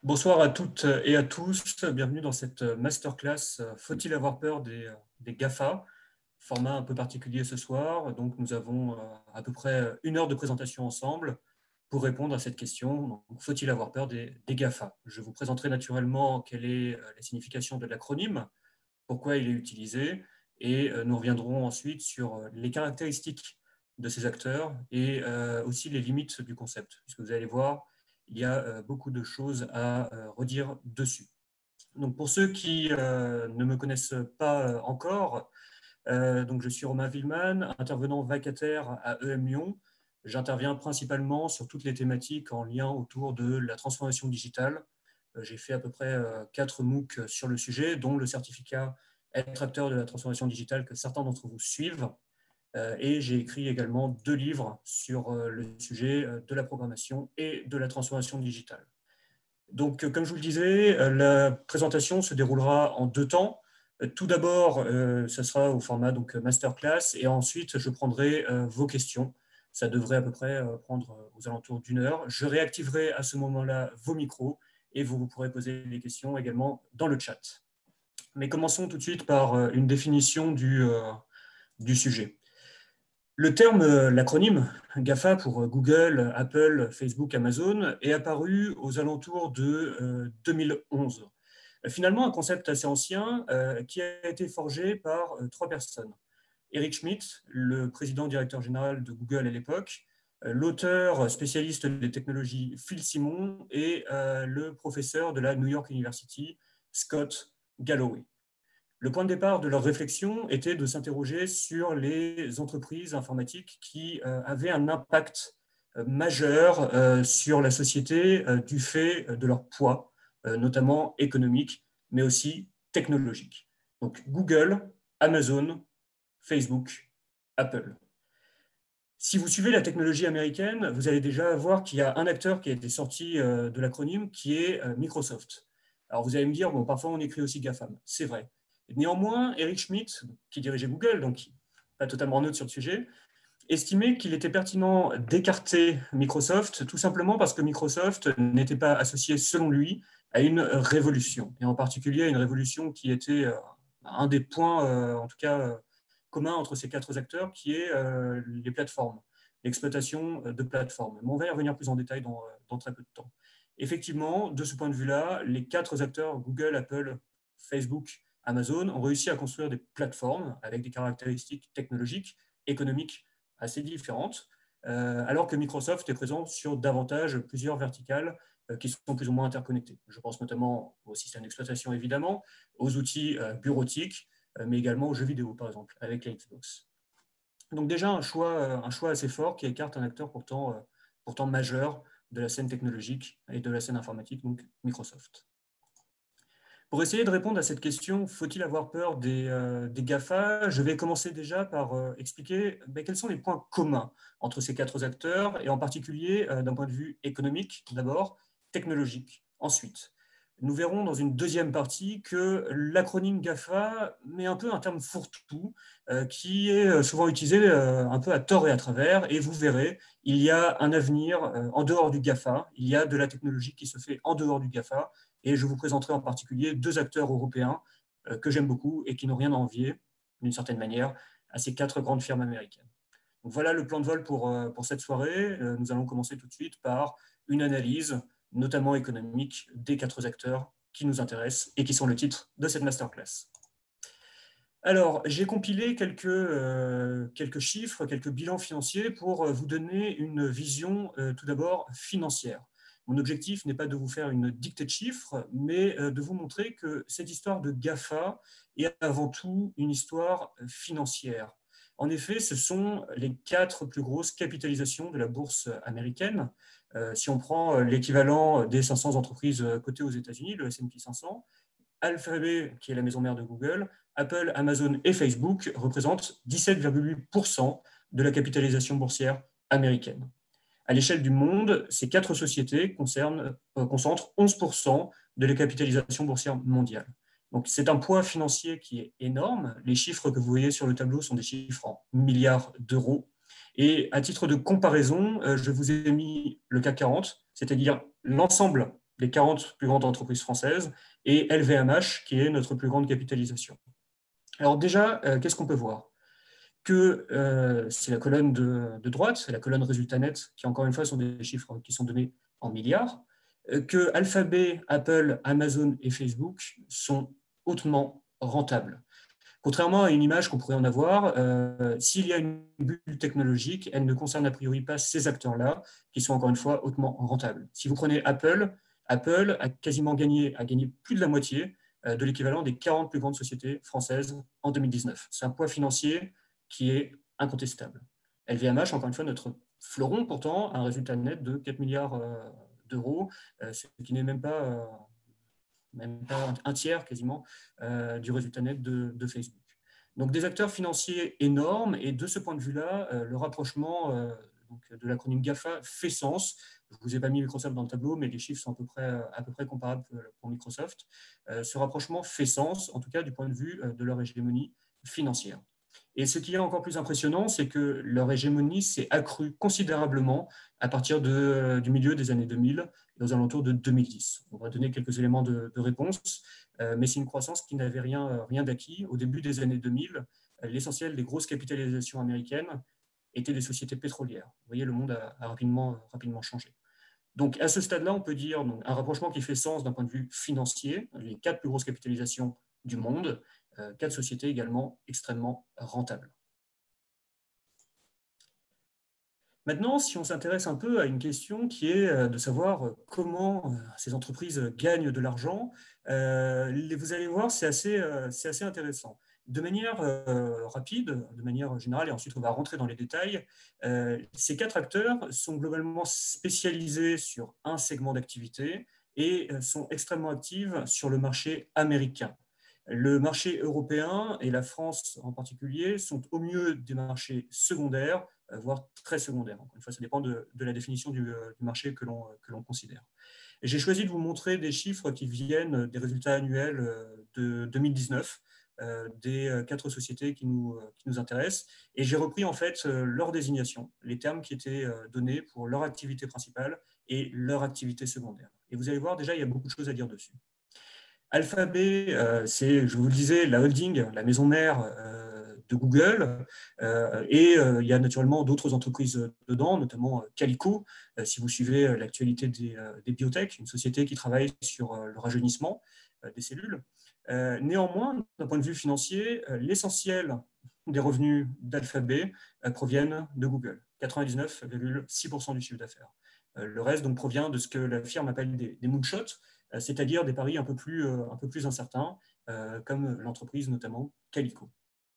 Bonsoir à toutes et à tous, bienvenue dans cette masterclass. Faut-il avoir peur des GAFA? Format un peu particulier ce soir, donc nous avons à peu près 1 heure de présentation ensemble pour répondre à cette question. Faut-il avoir peur des GAFA? Je vous présenterai naturellement quelle est la signification de l'acronyme, pourquoi il est utilisé, et nous reviendrons ensuite sur les caractéristiques de ces acteurs et aussi les limites du concept, puisque vous allez voir, il y a beaucoup de choses à redire dessus. Donc pour ceux qui ne me connaissent pas encore, donc je suis Romain Willeman, intervenant vacataire à EM Lyon. J'interviens principalement sur toutes les thématiques en lien autour de la transformation digitale. J'ai fait à peu près 4 MOOC sur le sujet, dont le certificat Être acteur de la transformation digitale que certains d'entre vous suivent. Et j'ai écrit également 2 livres sur le sujet de la programmation et de la transformation digitale. Donc, comme je vous le disais, la présentation se déroulera en 2 temps. Tout d'abord, ça sera au format donc, masterclass, et ensuite, je prendrai vos questions. Ça devrait à peu près prendre aux alentours d'1 heure. Je réactiverai à ce moment-là vos micros, et vous pourrez poser des questions également dans le chat. Mais commençons tout de suite par une définition du sujet. Le terme, l'acronyme GAFA pour Google, Apple, Facebook, Amazon est apparu aux alentours de 2011. Finalement, un concept assez ancien qui a été forgé par 3 personnes. Eric Schmidt, le président directeur général de Google à l'époque, l'auteur spécialiste des technologies Phil Simon et le professeur de la New York University, Scott Galloway. Le point de départ de leur réflexion était de s'interroger sur les entreprises informatiques qui avaient un impact majeur sur la société du fait de leur poids, notamment économique, mais aussi technologique. Donc Google, Amazon, Facebook, Apple. Si vous suivez la technologie américaine, vous allez déjà voir qu'il y a un acteur qui a été sorti de l'acronyme, qui est Microsoft. Alors vous allez me dire, bon, parfois on écrit aussi GAFAM, c'est vrai. Néanmoins, Eric Schmidt, qui dirigeait Google, donc pas totalement neutre sur le sujet, estimait qu'il était pertinent d'écarter Microsoft, tout simplement parce que Microsoft n'était pas associé, selon lui, à une révolution, et en particulier à une révolution qui était un des points, en tout cas, communs entre ces 4 acteurs, qui est les plateformes, l'exploitation de plateformes. Mais on va y revenir plus en détail dans très peu de temps. Effectivement, de ce point de vue-là, les 4 acteurs, Google, Apple, Facebook, Amazon, ont réussi à construire des plateformes avec des caractéristiques technologiques, économiques assez différentes, alors que Microsoft est présent sur davantage plusieurs verticales qui sont plus ou moins interconnectées. Je pense notamment au système d'exploitation, évidemment, aux outils bureautiques, mais également aux jeux vidéo, par exemple, avec la Xbox. Donc déjà, un choix assez fort qui écarte un acteur pourtant majeur de la scène technologique et de la scène informatique, donc Microsoft. Pour essayer de répondre à cette question, faut-il avoir peur des GAFA? Je vais commencer déjà par expliquer quels sont les points communs entre ces 4 acteurs, et en particulier d'un point de vue économique d'abord, technologique ensuite. Nous verrons dans une deuxième partie que l'acronyme GAFA met un peu un terme fourre-tout qui est souvent utilisé un peu à tort et à travers, et vous verrez, il y a un avenir en dehors du GAFA, il y a de la technologie qui se fait en dehors du GAFA, et je vous présenterai en particulier 2 acteurs européens que j'aime beaucoup et qui n'ont rien à envier, d'une certaine manière, à ces 4 grandes firmes américaines. Donc voilà le plan de vol pour cette soirée. Nous allons commencer tout de suite par une analyse, notamment économique, des 4 acteurs qui nous intéressent et qui sont le titre de cette masterclass. Alors, j'ai compilé quelques chiffres, quelques bilans financiers pour vous donner une vision tout d'abord financière. Mon objectif n'est pas de vous faire une dictée de chiffres, mais de vous montrer que cette histoire de GAFA est avant tout une histoire financière. En effet, ce sont les 4 plus grosses capitalisations de la bourse américaine. Si on prend l'équivalent des 500 entreprises cotées aux États-Unis, le S&P 500, Alphabet, qui est la maison mère de Google, Apple, Amazon et Facebook représentent 17,8% de la capitalisation boursière américaine. À l'échelle du monde, ces 4 sociétés concentrent 11% de la capitalisation boursière mondiale. Donc, c'est un poids financier qui est énorme. Les chiffres que vous voyez sur le tableau sont des chiffres en milliards d'euros. Et à titre de comparaison, je vous ai mis le CAC 40, c'est-à-dire l'ensemble des 40 plus grandes entreprises françaises, et LVMH, qui est notre plus grande capitalisation. Alors déjà, qu'est-ce qu'on peut voir? Que c'est la colonne de droite, c'est la colonne résultat net, qui encore une fois sont des chiffres qui sont donnés en milliards, que Alphabet, Apple, Amazon et Facebook sont hautement rentables. Contrairement à une image qu'on pourrait en avoir, s'il y a une bulle technologique, elle ne concerne a priori pas ces acteurs-là, qui sont encore une fois hautement rentables. Si vous prenez Apple, Apple a quasiment gagné plus de la moitié de l'équivalent des 40 plus grandes sociétés françaises en 2019. C'est un poids financier qui est incontestable. LVMH, encore une fois, notre fleuron, pourtant, a un résultat net de 4 milliards d'euros, ce qui n'est même pas un tiers quasiment du résultat net de Facebook. Donc des acteurs financiers énormes, et de ce point de vue-là, le rapprochement de l'acronyme GAFA fait sens. Je ne vous ai pas mis Microsoft dans le tableau, mais les chiffres sont à peu près comparables pour Microsoft. Ce rapprochement fait sens, en tout cas du point de vue de leur hégémonie financière. Et ce qui est encore plus impressionnant, c'est que leur hégémonie s'est accrue considérablement à partir du milieu des années 2000 et aux alentours de 2010. On va donner quelques éléments de réponse, mais c'est une croissance qui n'avait rien d'acquis. Au début des années 2000, l'essentiel des grosses capitalisations américaines étaient des sociétés pétrolières. Vous voyez, le monde a rapidement changé. Donc, à ce stade-là, on peut dire donc, un rapprochement qui fait sens d'un point de vue financier, les 4 plus grosses capitalisations du monde, 4 sociétés également extrêmement rentables. Maintenant, si on s'intéresse un peu à une question qui est de savoir comment ces entreprises gagnent de l'argent, vous allez voir, c'est assez intéressant. De manière rapide, de manière générale, et ensuite on va rentrer dans les détails, ces 4 acteurs sont globalement spécialisés sur un segment d'activité et sont extrêmement actifs sur le marché américain. Le marché européen et la France en particulier sont au mieux des marchés secondaires, voire très secondaires. Encore une fois, ça dépend de la définition du marché que l'on considère. J'ai choisi de vous montrer des chiffres qui viennent des résultats annuels de 2019 des 4 sociétés qui nous intéressent. Et j'ai repris en fait leur désignation, les termes qui étaient donnés pour leur activité principale et leur activité secondaire. Et vous allez voir, déjà, il y a beaucoup de choses à dire dessus. Alphabet, c'est, je vous le disais, la holding, la maison mère de Google, et il y a naturellement d'autres entreprises dedans, notamment Calico, si vous suivez l'actualité des biotech, une société qui travaille sur le rajeunissement des cellules. Néanmoins, d'un point de vue financier, l'essentiel des revenus d'Alphabet proviennent de Google, 99,6% du chiffre d'affaires. Le reste donc, provient de ce que la firme appelle des moonshots, c'est-à-dire des paris un peu plus incertains, comme l'entreprise notamment Calico.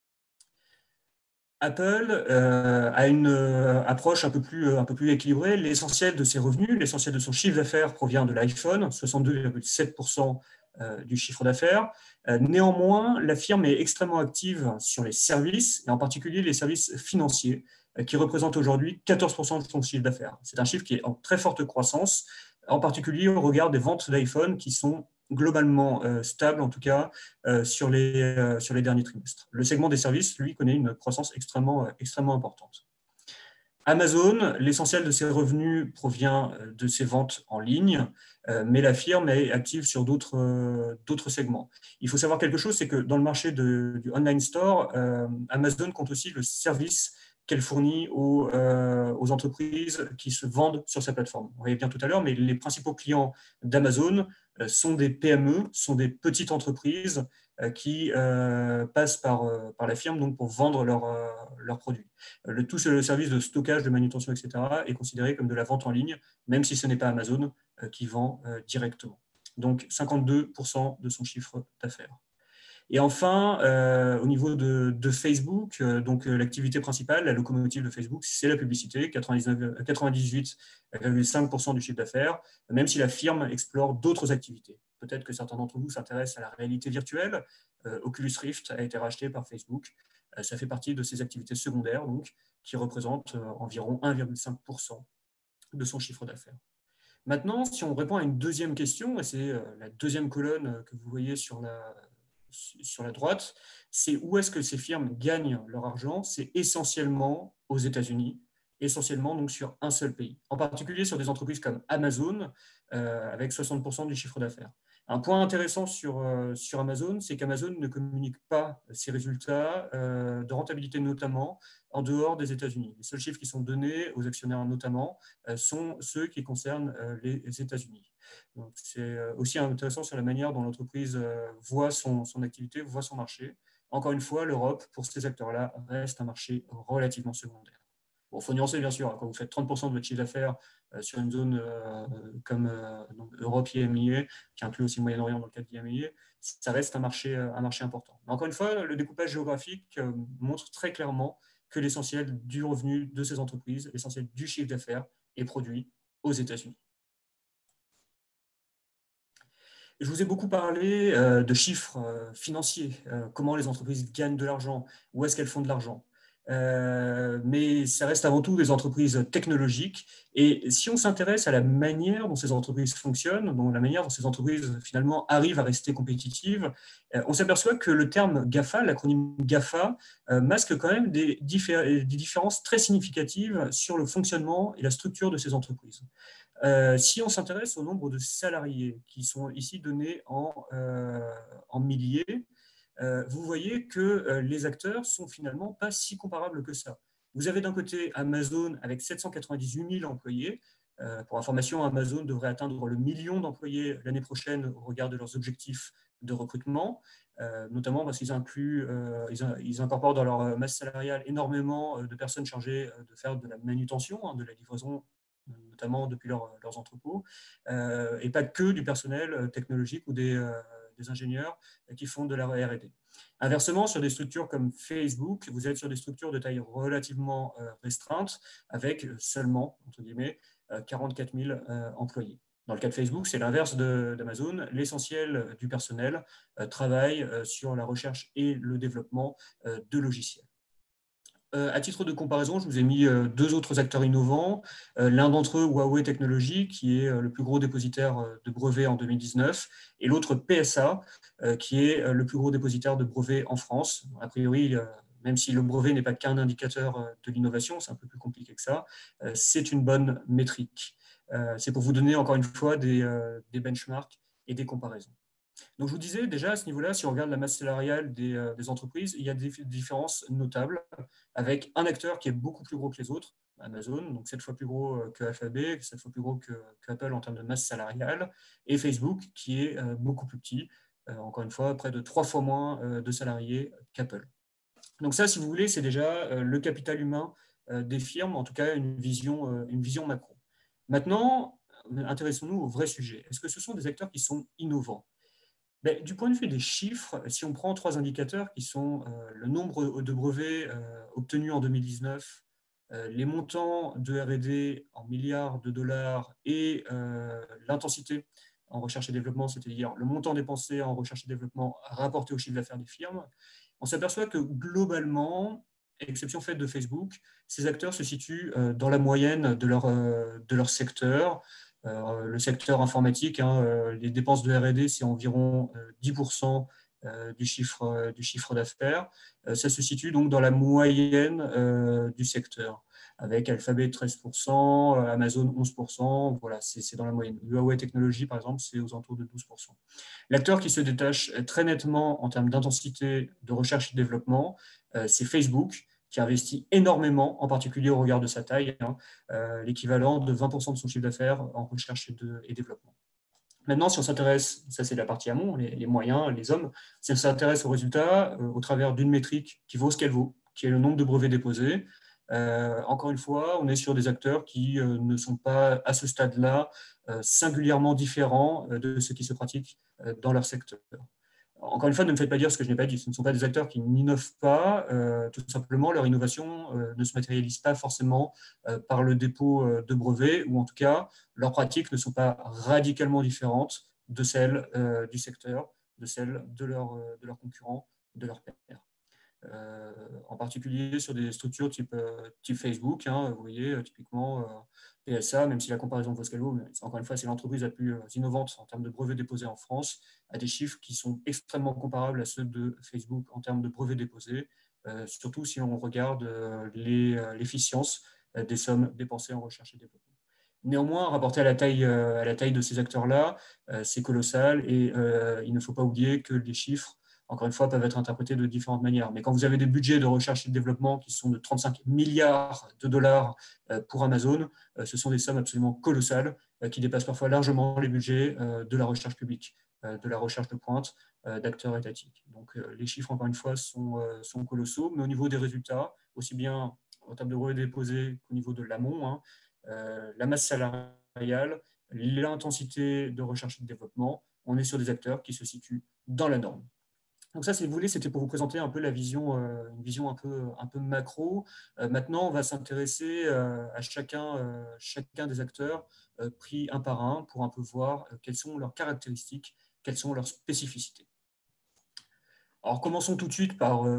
Apple a une approche un peu plus équilibrée. L'essentiel de ses revenus, l'essentiel de son chiffre d'affaires provient de l'iPhone, 62,7% du chiffre d'affaires. Néanmoins, la firme est extrêmement active sur les services, et en particulier les services financiers, qui représentent aujourd'hui 14% de son chiffre d'affaires. C'est un chiffre qui est en très forte croissance, en particulier au regard des ventes d'iPhone qui sont globalement stables, en tout cas, sur les derniers trimestres. Le segment des services, lui, connaît une croissance extrêmement importante. Amazon, l'essentiel de ses revenus provient de ses ventes en ligne, mais la firme est active sur d'autres segments. Il faut savoir quelque chose, c'est que dans le marché du online store, Amazon compte aussi le service qu'elle fournit aux entreprises qui se vendent sur sa plateforme. On va y venir tout à l'heure, mais les principaux clients d'Amazon sont des PME, sont des petites entreprises qui passent par la firme donc, pour vendre leurs produits. Tout le service de stockage, de manutention, etc. est considéré comme de la vente en ligne, même si ce n'est pas Amazon qui vend directement. Donc 52% de son chiffre d'affaires. Et enfin, au niveau de Facebook, donc l'activité principale, la locomotive de Facebook, c'est la publicité, 98,5% du chiffre d'affaires, même si la firme explore d'autres activités. Peut-être que certains d'entre vous s'intéressent à la réalité virtuelle. Oculus Rift a été racheté par Facebook. Ça fait partie de ses activités secondaires, donc, qui représentent environ 1,5% de son chiffre d'affaires. Maintenant, si on répond à une deuxième question, et c'est la deuxième colonne que vous voyez sur la droite, c'est où est-ce que ces firmes gagnent leur argent? C'est essentiellement aux États-Unis essentiellement donc, sur un seul pays, en particulier sur des entreprises comme Amazon, avec 60% du chiffre d'affaires. Un point intéressant sur Amazon, c'est qu'Amazon ne communique pas ses résultats de rentabilité notamment en dehors des États-Unis. Les seuls chiffres qui sont donnés aux actionnaires notamment sont ceux qui concernent les États-Unis. C'est aussi intéressant sur la manière dont l'entreprise voit son activité, voit son marché. Encore une fois, l'Europe, pour ces acteurs-là, reste un marché relativement secondaire. Bon, il faut nuancer, bien sûr. Quand vous faites 30% de votre chiffre d'affaires sur une zone comme donc Europe IMIA, qui inclut aussi le Moyen-Orient dans le cadre d'IMIA, ça reste un marché important. Mais encore une fois, le découpage géographique montre très clairement que l'essentiel du revenu de ces entreprises, l'essentiel du chiffre d'affaires est produit aux États-Unis. Je vous ai beaucoup parlé de chiffres financiers, comment les entreprises gagnent de l'argent, où est-ce qu'elles font de l'argent. Mais ça reste avant tout des entreprises technologiques. Et si on s'intéresse à la manière dont ces entreprises fonctionnent, dont la manière dont ces entreprises finalement arrivent à rester compétitives, on s'aperçoit que le terme GAFA, l'acronyme GAFA, masque quand même des différences très significatives sur le fonctionnement et la structure de ces entreprises. Si on s'intéresse au nombre de salariés qui sont ici donnés en milliers, vous voyez que les acteurs sont finalement pas si comparables que ça. Vous avez d'un côté Amazon avec 798 000 employés. Pour information, Amazon devrait atteindre le million d'employés l'année prochaine au regard de leurs objectifs de recrutement, notamment parce qu'ils ils incorporent dans leur masse salariale énormément de personnes chargées de faire de la manutention, de la livraison, notamment depuis leurs entrepôts, et pas que du personnel technologique ou des ingénieurs qui font de la R&D. Inversement, sur des structures comme Facebook, vous êtes sur des structures de taille relativement restreinte, avec seulement, entre guillemets, 44 000 employés. Dans le cas de Facebook, c'est l'inverse d'Amazon. L'essentiel du personnel travaille sur la recherche et le développement de logiciels. À titre de comparaison, je vous ai mis deux autres acteurs innovants. L'un d'entre eux, Huawei Technologies, qui est le plus gros dépositaire de brevets en 2019, et l'autre PSA, qui est le plus gros dépositaire de brevets en France. A priori, même si le brevet n'est pas qu'un indicateur de l'innovation, c'est un peu plus compliqué que ça, c'est une bonne métrique. C'est pour vous donner encore une fois des benchmarks et des comparaisons. Donc, je vous disais déjà à ce niveau-là, si on regarde la masse salariale des entreprises, il y a des différences notables avec un acteur qui est beaucoup plus gros que les autres, Amazon, donc 7 fois plus gros que Alphabet, 7 fois plus gros que Apple en termes de masse salariale, et Facebook qui est beaucoup plus petit, encore une fois, près de 3 fois moins de salariés qu'Apple. Donc ça, si vous voulez, c'est déjà le capital humain des firmes, en tout cas une vision macro. Maintenant, intéressons-nous au vrai sujet. Est-ce que ce sont des acteurs qui sont innovants? Du point de vue des chiffres, si on prend trois indicateurs qui sont le nombre de brevets obtenus en 2019, les montants de R&D en milliards de dollars et l'intensité en recherche et développement, c'est-à-dire le montant dépensé en recherche et développement rapporté au chiffre d'affaires des firmes, on s'aperçoit que globalement, exception faite de Facebook, ces acteurs se situent dans la moyenne de leur secteur. Le secteur informatique, les dépenses de R&D, c'est environ 10% du chiffre d'affaires. Ça se situe donc dans la moyenne du secteur, avec Alphabet 13%, Amazon 11%, voilà, c'est dans la moyenne. Huawei Technologies, par exemple, c'est aux alentours de 12%. L'acteur qui se détache très nettement en termes d'intensité de recherche et de développement, c'est Facebook, qui investit énormément, en particulier au regard de sa taille, l'équivalent de 20% de son chiffre d'affaires en recherche et développement. Maintenant, si on s'intéresse, ça c'est la partie amont, les moyens, les hommes, si on s'intéresse aux résultats au travers d'une métrique qui vaut ce qu'elle vaut, qui est le nombre de brevets déposés, encore une fois, on est sur des acteurs qui ne sont pas à ce stade-là singulièrement différents de ce qui se pratique dans leur secteur. Encore une fois, ne me faites pas dire ce que je n'ai pas dit. Ce ne sont pas des acteurs qui n'innovent pas. Tout simplement, leur innovation ne se matérialise pas forcément par le dépôt de brevets, ou en tout cas, leurs pratiques ne sont pas radicalement différentes de celles du secteur, de celles de leurs concurrents, de leurs pairs. En particulier sur des structures type Facebook, vous voyez, typiquement PSA, même si la comparaison vaut ce qu'elle vaut, mais encore une fois, c'est l'entreprise la plus innovante en termes de brevets déposés en France, à des chiffres qui sont extrêmement comparables à ceux de Facebook en termes de brevets déposés, surtout si on regarde l'efficience des sommes dépensées en recherche et développement. Néanmoins, rapporté à la taille de ces acteurs-là, c'est colossal et il ne faut pas oublier que les chiffres, encore une fois, peuvent être interprétés de différentes manières. Mais quand vous avez des budgets de recherche et de développement qui sont de 35 milliards de dollars pour Amazon, ce sont des sommes absolument colossales qui dépassent parfois largement les budgets de la recherche publique, de la recherche de pointe, d'acteurs étatiques. Donc les chiffres, encore une fois, sont colossaux, mais au niveau des résultats, aussi bien en termes de relais déposés qu'au niveau de l'amont, hein, la masse salariale, l'intensité de recherche et de développement, on est sur des acteurs qui se situent dans la norme. Donc ça, si vous voulez, c'était pour vous présenter un peu la vision, une vision un peu macro. Maintenant, on va s'intéresser à chacun des acteurs pris un par un pour un peu voir quelles sont leurs caractéristiques, quelles sont leurs spécificités. Alors, commençons tout de suite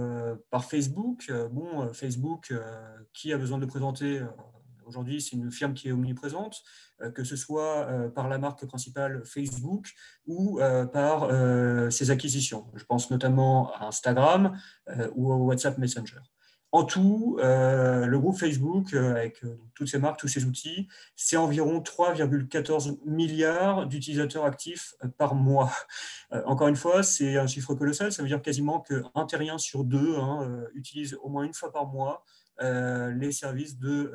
par Facebook. Facebook, qui a besoin de le présenter aujourd'hui, c'est une firme qui est omniprésente, que ce soit par la marque principale Facebook ou par ses acquisitions. Je pense notamment à Instagram ou au WhatsApp Messenger. En tout, le groupe Facebook, avec toutes ses marques, tous ses outils, c'est environ 3,14 milliards d'utilisateurs actifs par mois. Encore une fois, c'est un chiffre colossal, ça veut dire quasiment qu'un terrien sur deux utilise au moins une fois par mois les services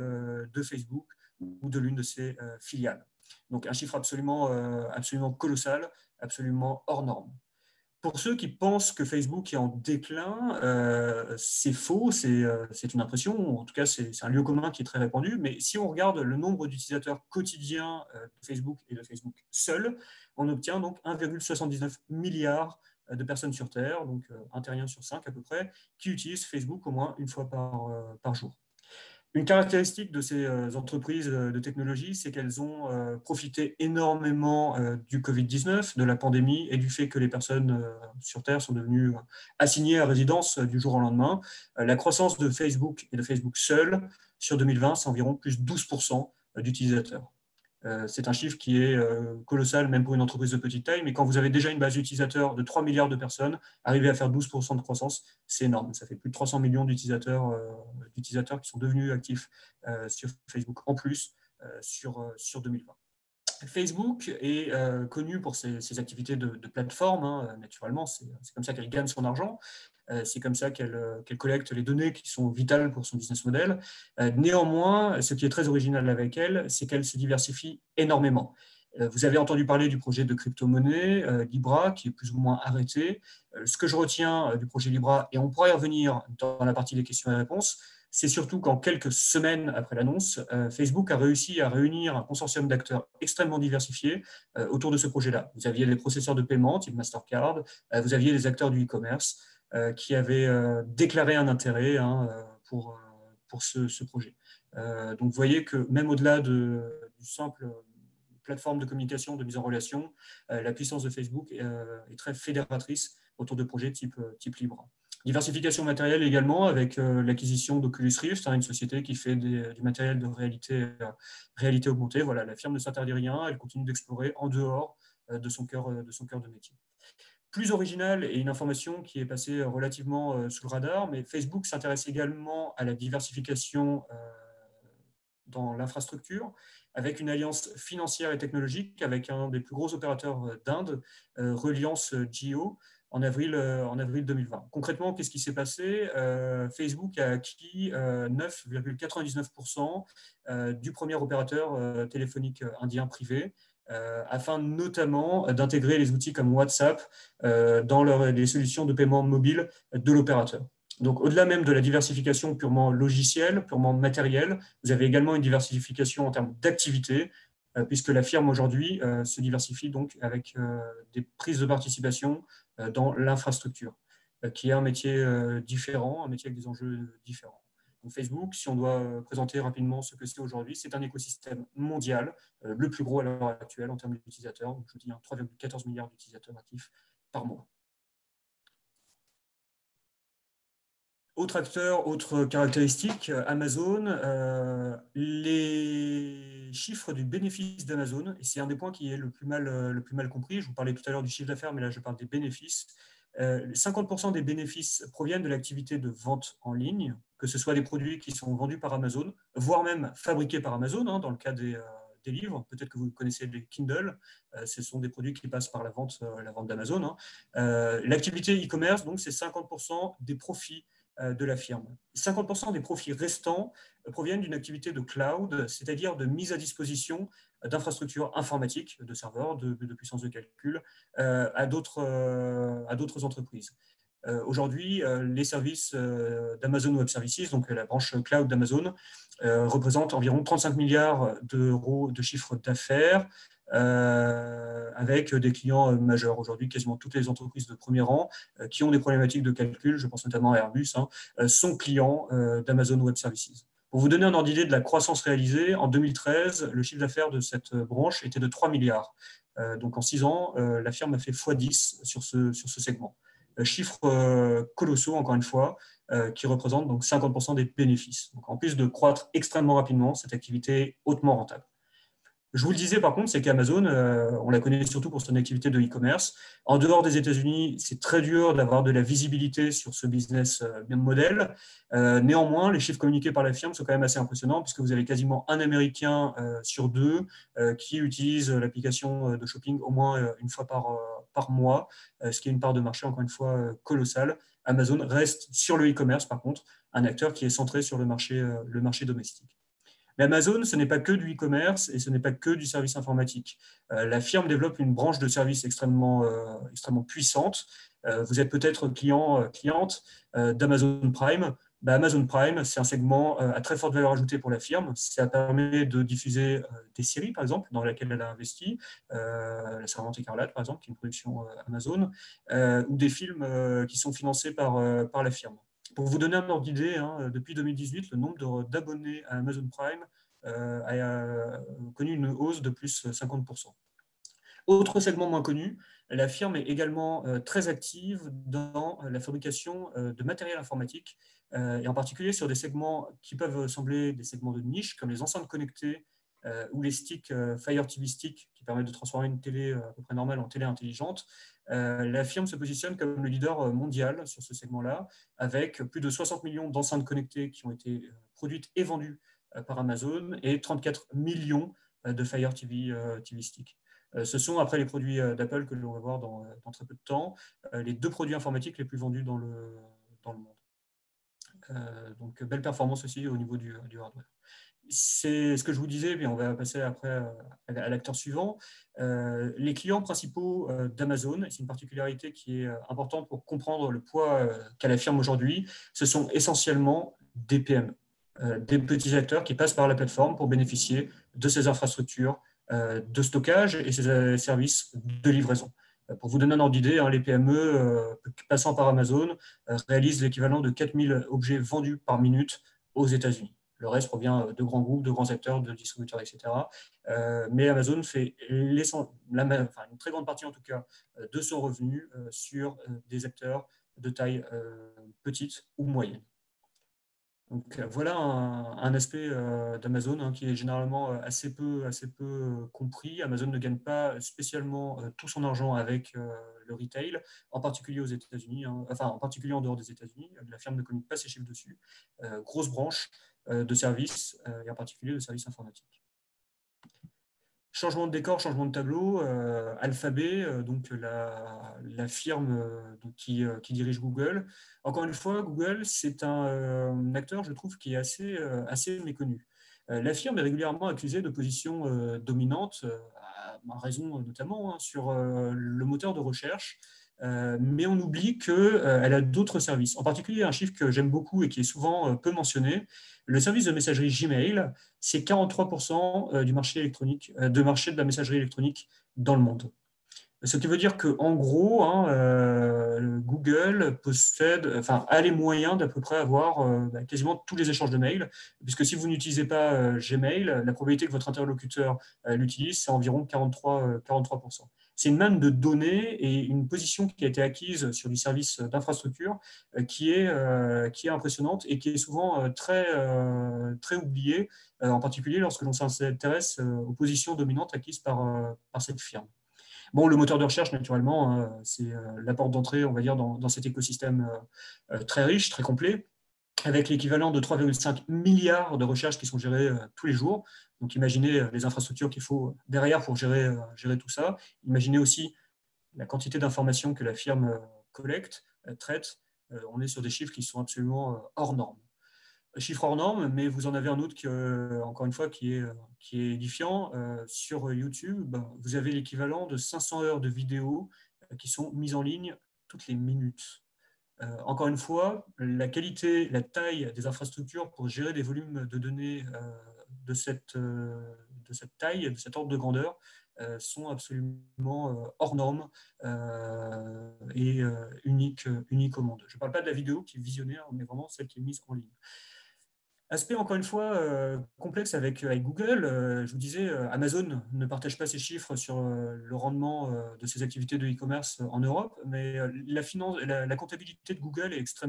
de Facebook ou de l'une de ses filiales. Donc un chiffre absolument colossal, absolument hors norme. Pour ceux qui pensent que Facebook est en déclin, c'est faux, c'est une impression, en tout cas c'est un lieu commun qui est très répandu, mais si on regarde le nombre d'utilisateurs quotidiens de Facebook et de Facebook seul, on obtient donc 1,79 milliard de personnes sur Terre, donc un terrien sur 5 à peu près, qui utilisent Facebook au moins une fois par jour. Une caractéristique de ces entreprises de technologie, c'est qu'elles ont profité énormément du Covid-19, de la pandémie et du fait que les personnes sur Terre sont devenues assignées à résidence du jour au lendemain. La croissance de Facebook et de Facebook seul sur 2020, c'est environ plus 12% d'utilisateurs. C'est un chiffre qui est colossal, même pour une entreprise de petite taille, mais quand vous avez déjà une base d'utilisateurs de 3 milliards de personnes, arriver à faire 12% de croissance, c'est énorme. Ça fait plus de 300 millions d'utilisateurs qui sont devenus actifs sur Facebook en plus sur 2020. Facebook est connu pour ses activités de plateforme, hein, naturellement, c'est comme ça qu'elle gagne son argent. C'est comme ça qu'elle collecte les données qui sont vitales pour son business model. Néanmoins, ce qui est très original avec elle, c'est qu'elle se diversifie énormément. Vous avez entendu parler du projet de crypto-monnaie Libra, qui est plus ou moins arrêté. Ce que je retiens du projet Libra, et on pourra y revenir dans la partie des questions et réponses, c'est surtout qu'en quelques semaines après l'annonce, Facebook a réussi à réunir un consortium d'acteurs extrêmement diversifiés autour de ce projet-là. Vous aviez des processeurs de paiement, type Mastercard, vous aviez des acteurs du e-commerce, qui avait déclaré un intérêt pour ce projet. Donc vous voyez que même au-delà du simple plateforme de communication, de mise en relation, la puissance de Facebook est très fédératrice autour de projets type Libra. Diversification matérielle également avec l'acquisition d'Oculus Rift, une société qui fait du matériel de réalité augmentée. Voilà, la firme ne s'interdit rien, elle continue d'explorer en dehors de son cœur de métier. Plus original et une information qui est passée relativement sous le radar, mais Facebook s'intéresse également à la diversification dans l'infrastructure, avec une alliance financière et technologique avec un des plus gros opérateurs d'Inde, Reliance Jio, en avril 2020. Concrètement, qu'est-ce qui s'est passé? Facebook a acquis 9,99% du premier opérateur téléphonique indien privé, afin notamment d'intégrer les outils comme WhatsApp dans les solutions de paiement mobile de l'opérateur. Donc, au-delà même de la diversification purement logicielle, purement matérielle, vous avez également une diversification en termes d'activité, puisque la firme aujourd'hui se diversifie donc avec des prises de participation dans l'infrastructure, qui est un métier différent, un métier avec des enjeux différents. Donc Facebook, si on doit présenter rapidement ce que c'est aujourd'hui, c'est un écosystème mondial, le plus gros à l'heure actuelle en termes d'utilisateurs. Donc, je vous dis 3,14 milliards d'utilisateurs actifs par mois. Autre acteur, autre caractéristique, Amazon, les chiffres du bénéfice d'Amazon, et c'est un des points qui est le plus mal compris. Je vous parlais tout à l'heure du chiffre d'affaires, mais là je parle des bénéfices. 50% des bénéfices proviennent de l'activité de vente en ligne, que ce soit des produits qui sont vendus par Amazon, voire même fabriqués par Amazon, dans le cas des livres. Peut-être que vous connaissez les Kindle, ce sont des produits qui passent par la vente d'Amazon. L'activité e-commerce, donc, c'est 50% des profits de la firme. 50% des profits restants proviennent d'une activité de cloud, c'est-à-dire de mise à disposition d'infrastructures informatiques, de serveurs, de puissance de calcul à d'autres entreprises. Aujourd'hui, les services d'Amazon Web Services, donc la branche cloud d'Amazon, représentent environ 35 milliards d'euros de chiffre d'affaires, avec des clients majeurs. Aujourd'hui, quasiment toutes les entreprises de premier rang qui ont des problématiques de calcul, je pense notamment à Airbus, sont clients d'Amazon Web Services. Pour vous donner un ordre d'idée de la croissance réalisée, en 2013, le chiffre d'affaires de cette branche était de 3 milliards. Donc en 6 ans, la firme a fait x10 sur ce segment. Chiffres colossaux, encore une fois, qui représentent donc 50% des bénéfices. Donc en plus de croître extrêmement rapidement, cette activité est hautement rentable. Je vous le disais par contre, c'est qu'Amazon, on la connaît surtout pour son activité de e-commerce. En dehors des États-Unis, c'est très dur d'avoir de la visibilité sur ce business model. Néanmoins, les chiffres communiqués par la firme sont quand même assez impressionnants puisque vous avez quasiment un Américain sur deux qui utilise l'application de shopping au moins une fois par mois, ce qui est une part de marché, encore une fois, colossale. Amazon reste sur le e-commerce, par contre, un acteur qui est centré sur le marché domestique. Mais Amazon, ce n'est pas que du e-commerce et ce n'est pas que du service informatique. La firme développe une branche de service extrêmement puissante. Vous êtes peut-être cliente d'Amazon Prime. Amazon Prime, c'est un segment à très forte valeur ajoutée pour la firme. Ça permet de diffuser des séries, par exemple, dans laquelle elle a investi, La Servante écarlate, par exemple, qui est une production Amazon, ou des films qui sont financés par la firme. Pour vous donner un ordre d'idée, depuis 2018, le nombre d'abonnés à Amazon Prime a connu une hausse de plus 50%. Autre segment moins connu, la firme est également très active dans la fabrication de matériel informatique, et en particulier sur des segments qui peuvent sembler des segments de niche, comme les enceintes connectées ou les sticks Fire TV Stick, qui permettent de transformer une télé à peu près normale en télé intelligente. La firme se positionne comme le leader mondial sur ce segment-là, avec plus de 60 millions d'enceintes connectées qui ont été produites et vendues par Amazon et 34 millions de Fire TV Stick. Ce sont, après les produits d'Apple que l'on va voir dans très peu de temps, les 2 produits informatiques les plus vendus dans le monde. Donc, belle performance aussi au niveau du hardware. C'est ce que je vous disais, puis on va passer après à l'acteur suivant. Les clients principaux d'Amazon, c'est une particularité qui est importante pour comprendre le poids qu'a la firme aujourd'hui, ce sont essentiellement des PME, des petits acteurs qui passent par la plateforme pour bénéficier de ces infrastructures de stockage et ces services de livraison. Pour vous donner un ordre d'idée, les PME passant par Amazon réalisent l'équivalent de 4000 objets vendus par minute aux États-Unis. Le reste provient de grands groupes, de grands acteurs, de distributeurs, etc. Mais Amazon fait une très grande partie, en tout cas, de son revenu sur des acteurs de taille petite ou moyenne. Donc, voilà un aspect d'Amazon qui est généralement assez peu compris. Amazon ne gagne pas spécialement tout son argent avec le retail, en particulier aux États-Unis, en particulier en dehors des États-Unis. La firme ne communique pas ses chiffres dessus. Grosse branche de services, et en particulier de services informatiques. Changement de décor, changement de tableau, Alphabet, donc la firme qui dirige Google. Encore une fois, Google, c'est un acteur, je trouve, qui est assez méconnu. La firme est régulièrement accusée de position dominante, à raison notamment sur le moteur de recherche, mais on oublie qu'elle a d'autres services. En particulier, un chiffre que j'aime beaucoup et qui est souvent peu mentionné, le service de messagerie Gmail, c'est 43% du marché électronique, de la messagerie électronique dans le monde. Ce qui veut dire qu'en gros, Google a les moyens d'à peu près avoir quasiment tous les échanges de mails, puisque si vous n'utilisez pas Gmail, la probabilité que votre interlocuteur l'utilise, c'est environ 43%. C'est une manne de données et une position qui a été acquise sur du service d'infrastructure qui est impressionnante et qui est souvent très oubliée, en particulier lorsque l'on s'intéresse aux positions dominantes acquises par cette firme. Bon, le moteur de recherche, naturellement, hein, c'est la porte d'entrée, on va dire, dans cet écosystème très riche, très complet, avec l'équivalent de 3,5 milliards de recherches qui sont gérées tous les jours. Donc, imaginez les infrastructures qu'il faut derrière pour gérer tout ça. Imaginez aussi la quantité d'informations que la firme collecte, traite. On est sur des chiffres qui sont absolument hors normes. Chiffre hors norme, mais vous en avez un autre, encore une fois, qui est édifiant. Sur YouTube, ben, vous avez l'équivalent de 500 heures de vidéos qui sont mises en ligne toutes les minutes. Encore une fois, la qualité, la taille des infrastructures pour gérer des volumes de données de cette taille, de cet ordre de grandeur, sont absolument hors normes et uniques au monde. Je ne parle pas de la vidéo qui est visionnée, mais vraiment celle qui est mise en ligne. Aspect encore une fois complexe avec Google. Je vous disais, Amazon ne partage pas ses chiffres sur le rendement de ses activités de e-commerce en Europe, mais la comptabilité de Google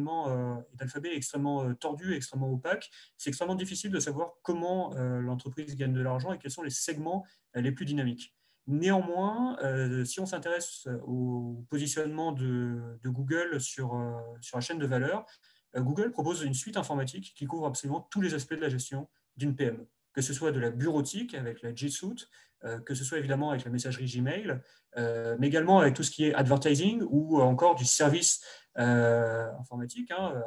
et d'Alphabet est extrêmement tordue, extrêmement opaque. C'est extrêmement difficile de savoir comment l'entreprise gagne de l'argent et quels sont les segments les plus dynamiques. Néanmoins, si on s'intéresse au positionnement de Google sur la chaîne de valeur, Google propose une suite informatique qui couvre absolument tous les aspects de la gestion d'une PME, que ce soit de la bureautique avec la G Suite, que ce soit évidemment avec la messagerie Gmail, mais également avec tout ce qui est advertising ou encore du service informatique. Hein.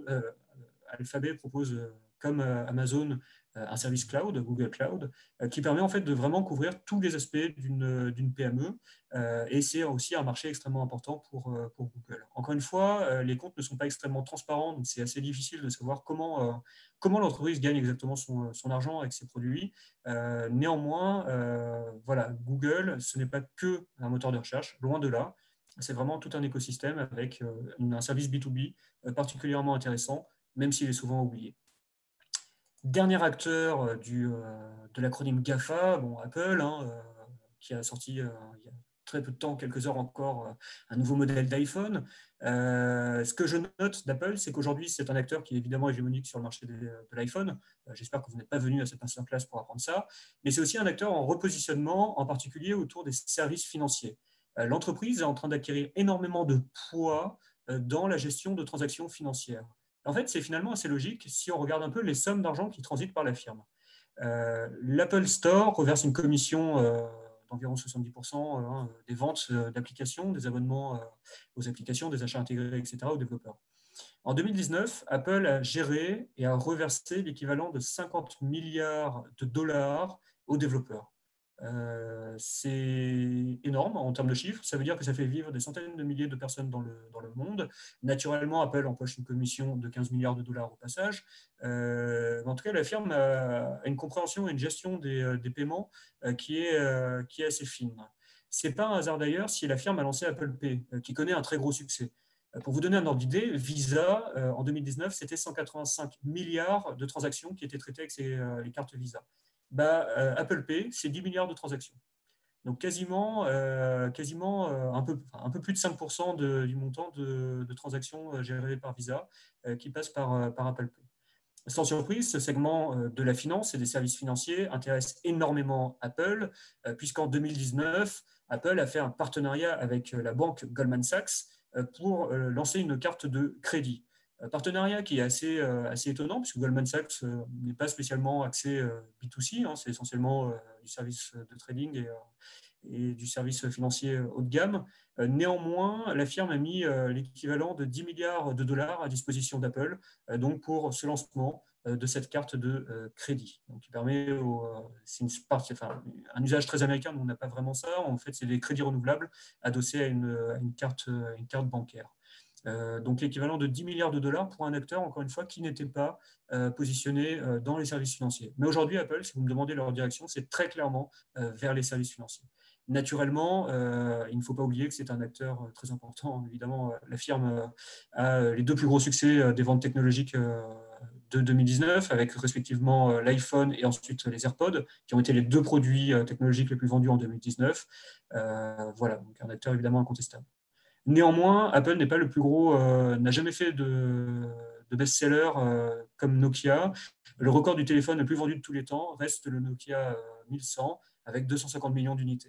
Alphabet propose, comme Amazon, un service cloud, Google Cloud, qui permet en fait de vraiment couvrir tous les aspects d'une PME. Et c'est aussi un marché extrêmement important pour Google. Encore une fois, les comptes ne sont pas extrêmement transparents, donc c'est assez difficile de savoir comment l'entreprise gagne exactement son argent avec ses produits. Néanmoins, voilà, Google, ce n'est pas que un moteur de recherche, loin de là. C'est vraiment tout un écosystème avec un service B2B particulièrement intéressant, même s'il est souvent oublié. Dernier acteur de l'acronyme GAFA, bon, Apple, hein, qui a sorti il y a très peu de temps, quelques heures encore, un nouveau modèle d'iPhone. Ce que je note d'Apple, c'est qu'aujourd'hui, c'est un acteur qui est évidemment hégémonique sur le marché de l'iPhone. J'espère que vous n'êtes pas venu à cette masterclass pour apprendre ça. Mais c'est aussi un acteur en repositionnement, en particulier autour des services financiers. L'entreprise est en train d'acquérir énormément de poids dans la gestion de transactions financières. En fait, c'est finalement assez logique si on regarde un peu les sommes d'argent qui transitent par la firme. L'Apple Store reverse une commission d'environ 70% des ventes d'applications, des abonnements aux applications, des achats intégrés, etc., aux développeurs. En 2019, Apple a géré et a reversé l'équivalent de 50 milliards de dollars aux développeurs. C'est énorme en termes de chiffres. Ça veut dire que ça fait vivre des centaines de milliers de personnes dans le monde. Naturellement, Apple empoche une commission de 15 milliards de dollars au passage. En tout cas, la firme a une compréhension et une gestion des paiements qui est assez fine. Ce n'est pas un hasard d'ailleurs si la firme a lancé Apple Pay, qui connaît un très gros succès. Pour vous donner un ordre d'idée, Visa, en 2019, c'était 185 milliards de transactions qui étaient traitées avec les cartes Visa. Apple Pay, c'est 10 milliards de transactions. Donc quasiment un peu plus de 5% du montant de transactions gérées par Visa qui passent par Apple Pay. Sans surprise, ce segment de la finance et des services financiers intéresse énormément Apple, puisqu'en 2019, Apple a fait un partenariat avec la banque Goldman Sachs pour lancer une carte de crédit. Partenariat qui est assez étonnant, puisque Goldman Sachs n'est pas spécialement axé B2C, hein, c'est essentiellement du service de trading et du service financier haut de gamme. Néanmoins, la firme a mis l'équivalent de 10 milliards de dollars à disposition d'Apple donc pour ce lancement de cette carte de crédit. Donc, qui permet, c'est un usage très américain, mais on n'a pas vraiment ça. En fait, c'est des crédits renouvelables adossés à une carte bancaire. Donc l'équivalent de 10 milliards de dollars pour un acteur, encore une fois, qui n'était pas positionné dans les services financiers. Mais aujourd'hui, Apple, si vous me demandez leur direction, c'est très clairement vers les services financiers. Naturellement, il ne faut pas oublier que c'est un acteur très important. Évidemment, la firme a les deux plus gros succès des ventes technologiques de 2019, avec respectivement l'iPhone et ensuite les AirPods, qui ont été les deux produits technologiques les plus vendus en 2019. Voilà, donc un acteur évidemment incontestable. Néanmoins, Apple n'est pas le plus gros, n'a jamais fait de best-seller comme Nokia. Le record du téléphone le plus vendu de tous les temps reste le Nokia 1100 avec 250 millions d'unités.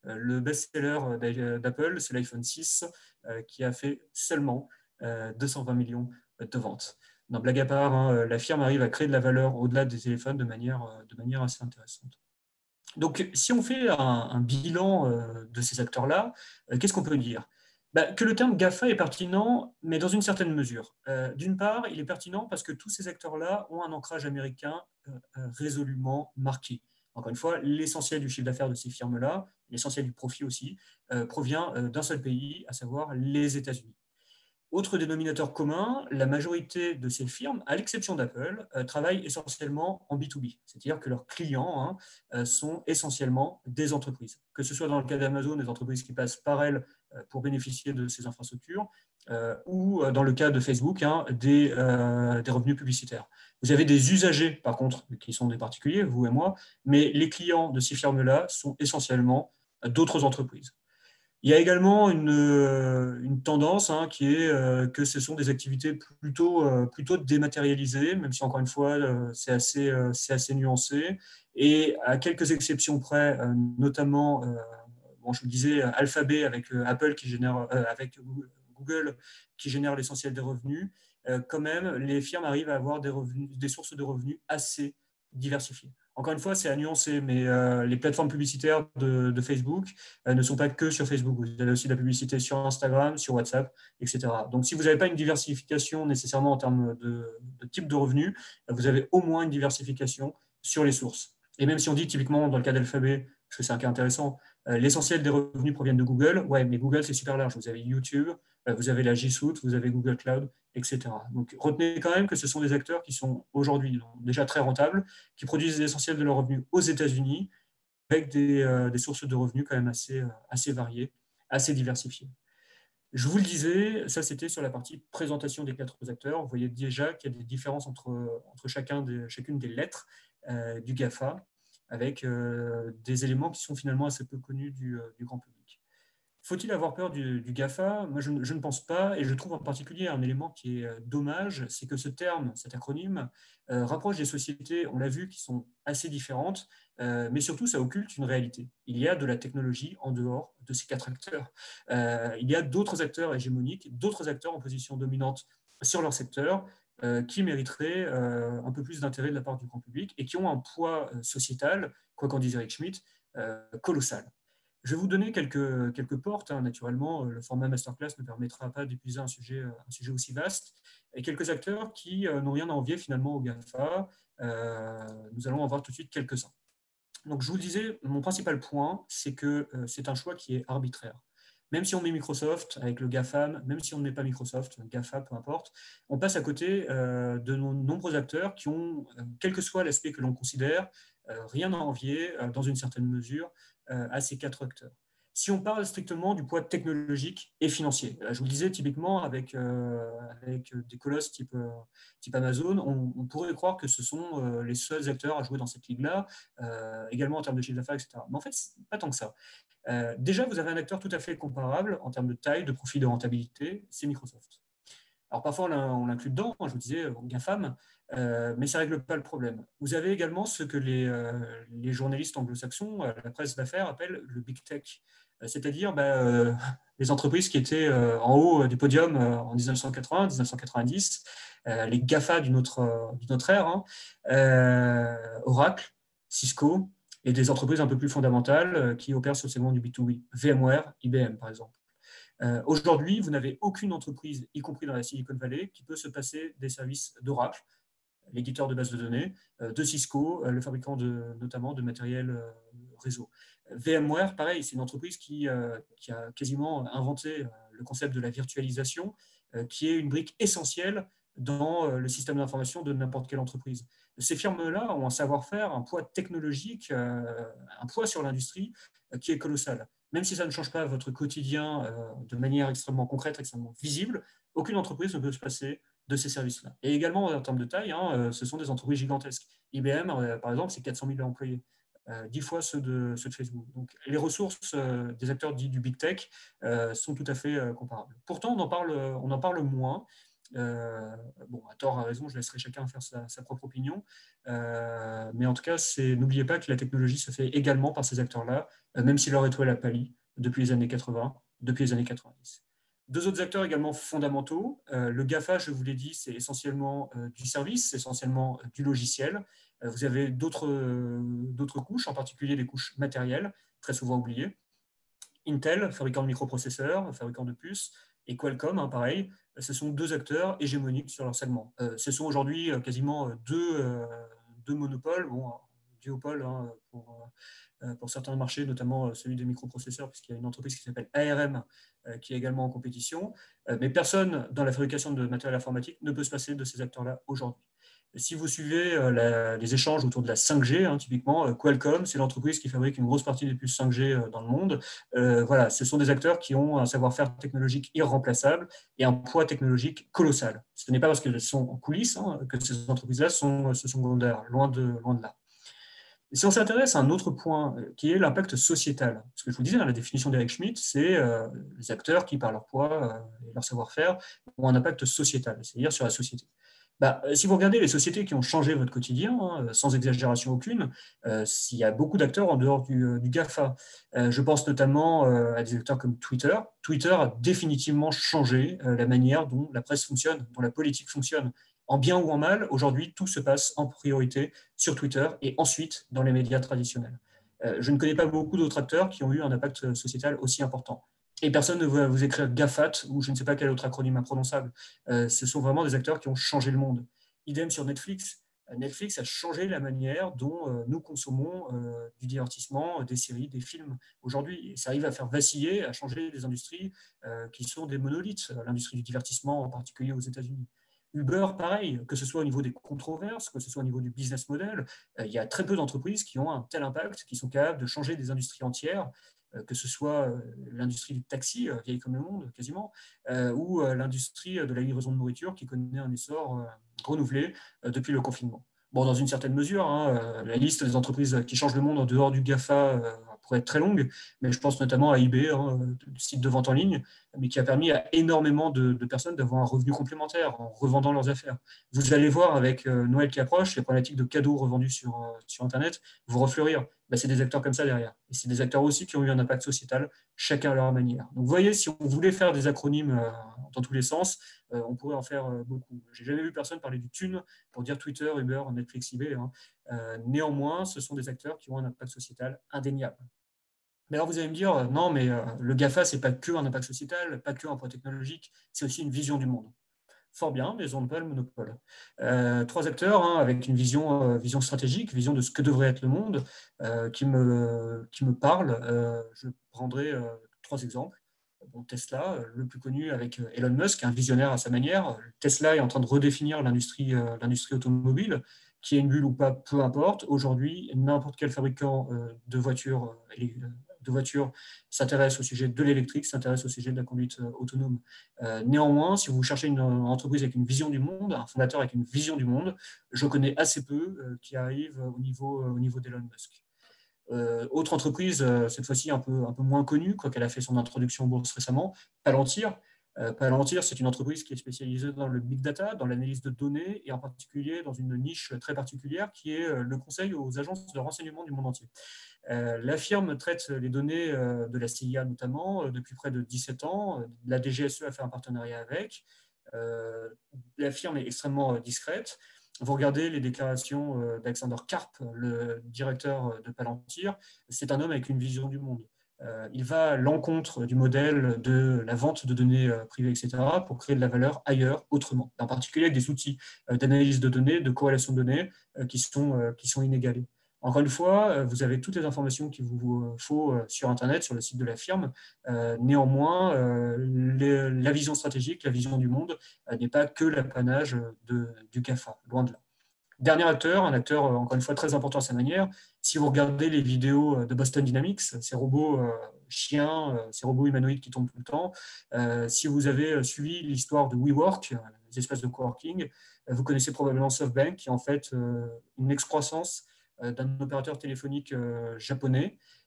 Le best-seller d'Apple, c'est l'iPhone 6 qui a fait seulement 220 millions de ventes. Non, blague à part, hein, la firme arrive à créer de la valeur au-delà des téléphones de manière assez intéressante. Donc, si on fait un bilan de ces acteurs-là, qu'est-ce qu'on peut dire? Que le terme GAFA est pertinent, mais dans une certaine mesure. D'une part, il est pertinent parce que tous ces acteurs-là ont un ancrage américain résolument marqué. Encore une fois, l'essentiel du chiffre d'affaires de ces firmes-là, l'essentiel du profit aussi, provient d'un seul pays, à savoir les États-Unis. Autre dénominateur commun, la majorité de ces firmes, à l'exception d'Apple, travaillent essentiellement en B2B, c'est-à-dire que leurs clients sont essentiellement des entreprises. Que ce soit dans le cas d'Amazon, des entreprises qui passent par elles pour bénéficier de ces infrastructures, ou dans le cas de Facebook, des revenus publicitaires. Vous avez des usagers, par contre, qui sont des particuliers, vous et moi, mais les clients de ces firmes-là sont essentiellement d'autres entreprises. Il y a également une tendance qui est que ce sont des activités plutôt dématérialisées, même si encore une fois, c'est assez nuancé. Et à quelques exceptions près, notamment, bon, je vous le disais, Alphabet avec Apple qui génère, avec Google qui génère l'essentiel des revenus, quand même, les firmes arrivent à avoir des sources de revenus assez diversifiées. Encore une fois, c'est à nuancer, mais les plateformes publicitaires de Facebook ne sont pas que sur Facebook. Vous avez aussi de la publicité sur Instagram, sur WhatsApp, etc. Donc, si vous n'avez pas une diversification nécessairement en termes de type de revenus, vous avez au moins une diversification sur les sources. Et même si on dit typiquement dans le cas d'Alphabet, parce que c'est un cas intéressant, l'essentiel des revenus proviennent de Google, ouais, mais Google, c'est super large. Vous avez YouTube, vous avez la G Suite, vous avez Google Cloud, etc. Donc, retenez quand même que ce sont des acteurs qui sont aujourd'hui déjà très rentables, qui produisent l'essentiel de leurs revenus aux États-Unis, avec des sources de revenus quand même assez variées, assez diversifiées. Je vous le disais, ça c'était sur la partie présentation des 4 acteurs. Vous voyez déjà qu'il y a des différences entre chacune des lettres du GAFA, avec des éléments qui sont finalement assez peu connus du grand public. Faut-il avoir peur du GAFA? Moi, je ne pense pas, et je trouve en particulier un élément qui est dommage, c'est que ce terme, cet acronyme, rapproche des sociétés, on l'a vu, qui sont assez différentes, mais surtout, ça occulte une réalité. Il y a de la technologie en dehors de ces 4 acteurs. Il y a d'autres acteurs hégémoniques, d'autres acteurs en position dominante sur leur secteur, qui mériteraient un peu plus d'intérêt de la part du grand public et qui ont un poids sociétal, quoi qu'en dise Eric Schmidt, colossal. Je vais vous donner quelques portes. Naturellement, le format masterclass ne permettra pas d'épuiser un sujet aussi vaste. Et quelques acteurs qui n'ont rien à envier finalement au GAFA. Nous allons en voir tout de suite quelques-uns. Donc, je vous le disais, mon principal point, c'est que c'est un choix qui est arbitraire. Même si on met Microsoft avec le GAFAM, même si on ne met pas Microsoft, GAFA, peu importe, on passe à côté de nombreux acteurs qui ont, quel que soit l'aspect que l'on considère, rien à envier, dans une certaine mesure, à ces 4 acteurs. Si on parle strictement du poids technologique et financier, je vous le disais, typiquement avec des colosses type Amazon, on pourrait croire que ce sont les seuls acteurs à jouer dans cette ligue-là, également en termes de chiffre d'affaires, etc. Mais en fait, pas tant que ça. Déjà, vous avez un acteur tout à fait comparable en termes de taille, de profit, de rentabilité, c'est Microsoft. Alors parfois, on l'inclut dedans, je vous disais, GAFAM, mais ça ne règle pas le problème. Vous avez également ce que les journalistes anglo-saxons, la presse d'affaires, appellent le big tech, c'est-à-dire les entreprises qui étaient en haut du podium en 1980, 1990, les GAFA d'une autre ère, Oracle, Cisco, et des entreprises un peu plus fondamentales qui opèrent sur le segment du B2B, VMware, IBM par exemple. Aujourd'hui, vous n'avez aucune entreprise, y compris dans la Silicon Valley, qui peut se passer des services d'Oracle, l'éditeur de bases de données, de Cisco, le fabricant notamment de matériel réseau. VMware, pareil, c'est une entreprise qui a quasiment inventé le concept de la virtualisation, qui est une brique essentielle dans le système d'information de n'importe quelle entreprise. Ces firmes-là ont un savoir-faire, un poids technologique, un poids sur l'industrie qui est colossal. Même si ça ne change pas votre quotidien de manière extrêmement concrète, extrêmement visible, aucune entreprise ne peut se passer de ces services-là. Et également, en termes de taille, ce sont des entreprises gigantesques. IBM, par exemple, c'est 400 000 employés, 10 fois ceux de Facebook. Donc, les ressources des acteurs dits du big tech sont tout à fait comparables. Pourtant, on en parle moins. Bon, à tort, à raison, je laisserai chacun faire sa propre opinion. Mais en tout cas, n'oubliez pas que la technologie se fait également par ces acteurs-là, même si leur étoile a pâli depuis les années 80, depuis les années 90. Deux autres acteurs également fondamentaux. Le GAFA, je vous l'ai dit, c'est essentiellement du service, c'est essentiellement du logiciel. Vous avez d'autres couches, en particulier des couches matérielles, très souvent oubliées. Intel, fabricant de microprocesseurs, fabricant de puces, et Qualcomm, hein, pareil, ce sont deux acteurs hégémoniques sur leur segment. Ce sont aujourd'hui quasiment deux monopoles, bon, duopoles hein, pour certains marchés, notamment celui des microprocesseurs, puisqu'il y a une entreprise qui s'appelle ARM qui est également en compétition. Mais personne dans la fabrication de matériel informatique ne peut se passer de ces acteurs-là aujourd'hui. Si vous suivez les échanges autour de la 5G, hein, typiquement, Qualcomm, c'est l'entreprise qui fabrique une grosse partie des puces 5G dans le monde. Voilà, ce sont des acteurs qui ont un savoir-faire technologique irremplaçable et un poids technologique colossal. Ce n'est pas parce qu'elles sont en coulisses hein, que ces entreprises-là sont secondaires, loin de là. Et si on s'intéresse à un autre point, qui est l'impact sociétal, ce que je vous disais, dans la définition d'Eric Schmidt, c'est les acteurs qui, par leur poids et leur savoir-faire, ont un impact sociétal, c'est-à-dire sur la société. Si vous regardez les sociétés qui ont changé votre quotidien, hein, sans exagération aucune, il y a beaucoup d'acteurs en dehors du GAFA. Je pense notamment à des acteurs comme Twitter. Twitter a définitivement changé la manière dont la presse fonctionne, dont la politique fonctionne. En bien ou en mal, aujourd'hui, tout se passe en priorité sur Twitter et ensuite dans les médias traditionnels. Je ne connais pas beaucoup d'autres acteurs qui ont eu un impact sociétal aussi important. Et personne ne va vous écrire GAFAT ou je ne sais pas quel autre acronyme imprononçable. Ce sont vraiment des acteurs qui ont changé le monde. Idem sur Netflix. Netflix a changé la manière dont nous consommons du divertissement, des séries, des films aujourd'hui. Et ça arrive à faire vaciller, à changer des industries qui sont des monolithes. L'industrie du divertissement, en particulier aux États-Unis. Uber, pareil, que ce soit au niveau des controverses, que ce soit au niveau du business model, il y a très peu d'entreprises qui ont un tel impact, qui sont capables de changer des industries entières, que ce soit l'industrie du taxi, vieille comme le monde quasiment, ou l'industrie de la livraison de nourriture qui connaît un essor renouvelé depuis le confinement. Bon, dans une certaine mesure, hein, la liste des entreprises qui changent le monde en dehors du GAFA pourrait être très longue, mais je pense notamment à eBay, hein, le site de vente en ligne, mais qui a permis à énormément de personnes d'avoir un revenu complémentaire en revendant leurs affaires. Vous allez voir avec Noël qui approche, les problématiques de cadeaux revendus sur Internet vous refleurir. C'est des acteurs comme ça derrière. Et c'est des acteurs aussi qui ont eu un impact sociétal, chacun à leur manière. Donc vous voyez, si on voulait faire des acronymes dans tous les sens, on pourrait en faire beaucoup. J'ai jamais vu personne parler du thune pour dire Twitter, Uber, Netflix, eBay. Hein. Néanmoins, ce sont des acteurs qui ont un impact sociétal indéniable. Mais alors vous allez me dire, non, mais le GAFA, c'est pas que un impact sociétal, pas que un poids technologique, c'est aussi une vision du monde. Fort bien, mais ils n'ont pas le monopole. Trois acteurs hein, avec une vision stratégique, vision de ce que devrait être le monde, qui me parlent. Je prendrai trois exemples. Bon, Tesla, le plus connu avec Elon Musk, un visionnaire à sa manière. Tesla est en train de redéfinir l'industrie automobile, qui est une bulle ou pas, peu importe. Aujourd'hui, n'importe quel fabricant de voitures s'intéresse au sujet de l'électrique, s'intéresse au sujet de la conduite autonome. Néanmoins, si vous cherchez une entreprise avec une vision du monde, un fondateur avec une vision du monde, je connais assez peu qui arrivent au niveau d'Elon Musk. Autre entreprise, cette fois-ci un peu moins connue, quoiqu'elle a fait son introduction en bourse récemment, Palantir. Palantir, c'est une entreprise qui est spécialisée dans le big data, dans l'analyse de données, et en particulier dans une niche très particulière qui est le conseil aux agences de renseignement du monde entier. La firme traite les données de la CIA notamment depuis près de 17 ans. La DGSE a fait un partenariat avec. La firme est extrêmement discrète. Vous regardez les déclarations d'Alexander Karp, le directeur de Palantir, c'est un homme avec une vision du monde. Il va à l'encontre du modèle de la vente de données privées, etc., pour créer de la valeur ailleurs, autrement. En particulier avec des outils d'analyse de données, de corrélation de données qui sont inégalés. Encore une fois, vous avez toutes les informations qu'il vous faut sur Internet, sur le site de la firme. Néanmoins, la vision stratégique, la vision du monde n'est pas que l'apanage du GAFA, loin de là. Dernier acteur, un acteur encore une fois très important à sa manière, si vous regardez les vidéos de Boston Dynamics, ces robots chiens, ces robots humanoïdes qui tombent tout le temps, si vous avez suivi l'histoire de WeWork, les espaces de coworking, vous connaissez probablement SoftBank, qui est en fait une excroissance d'un opérateur téléphonique japonais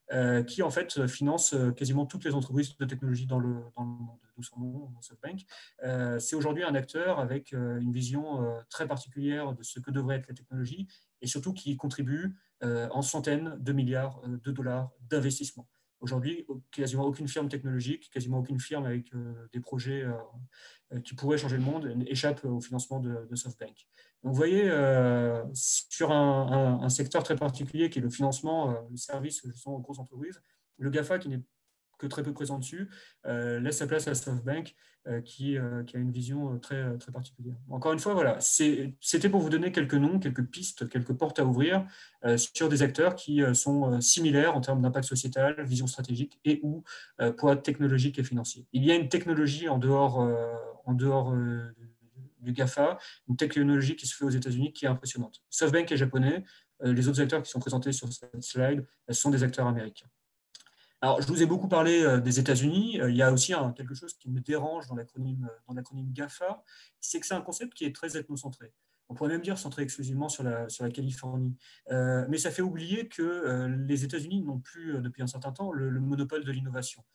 qui en fait finance quasiment toutes les entreprises de technologie dans le monde, d'où son nom, SoftBank. C'est aujourd'hui un acteur avec une vision très particulière de ce que devrait être la technologie et surtout qui contribue en centaines de milliards de dollars d'investissement. Aujourd'hui, quasiment aucune firme technologique, quasiment aucune firme avec des projets qui pourraient changer le monde échappe au financement de SoftBank. Donc, vous voyez, sur un secteur très particulier qui est le financement, le service aux grosses entreprises, le GAFA, qui n'est que très peu présent dessus, laisse sa place à SoftBank, qui a une vision très particulière. Encore une fois, voilà, c'était pour vous donner quelques noms, quelques pistes, quelques portes à ouvrir sur des acteurs qui sont similaires en termes d'impact sociétal, vision stratégique et ou poids technologique et financier. Il y a une technologie en dehors du GAFA, une technologie qui se fait aux États-Unis qui est impressionnante. SoftBank est japonais, les autres acteurs qui sont présentés sur cette slide sont des acteurs américains. Alors, je vous ai beaucoup parlé des États-Unis. Il y a aussi quelque chose qui me dérange dans l'acronyme GAFA, c'est que c'est un concept qui est très ethnocentré. On pourrait même dire centré exclusivement sur la Californie. Mais ça fait oublier que les États-Unis n'ont plus, depuis un certain temps, le monopole de l'innovation.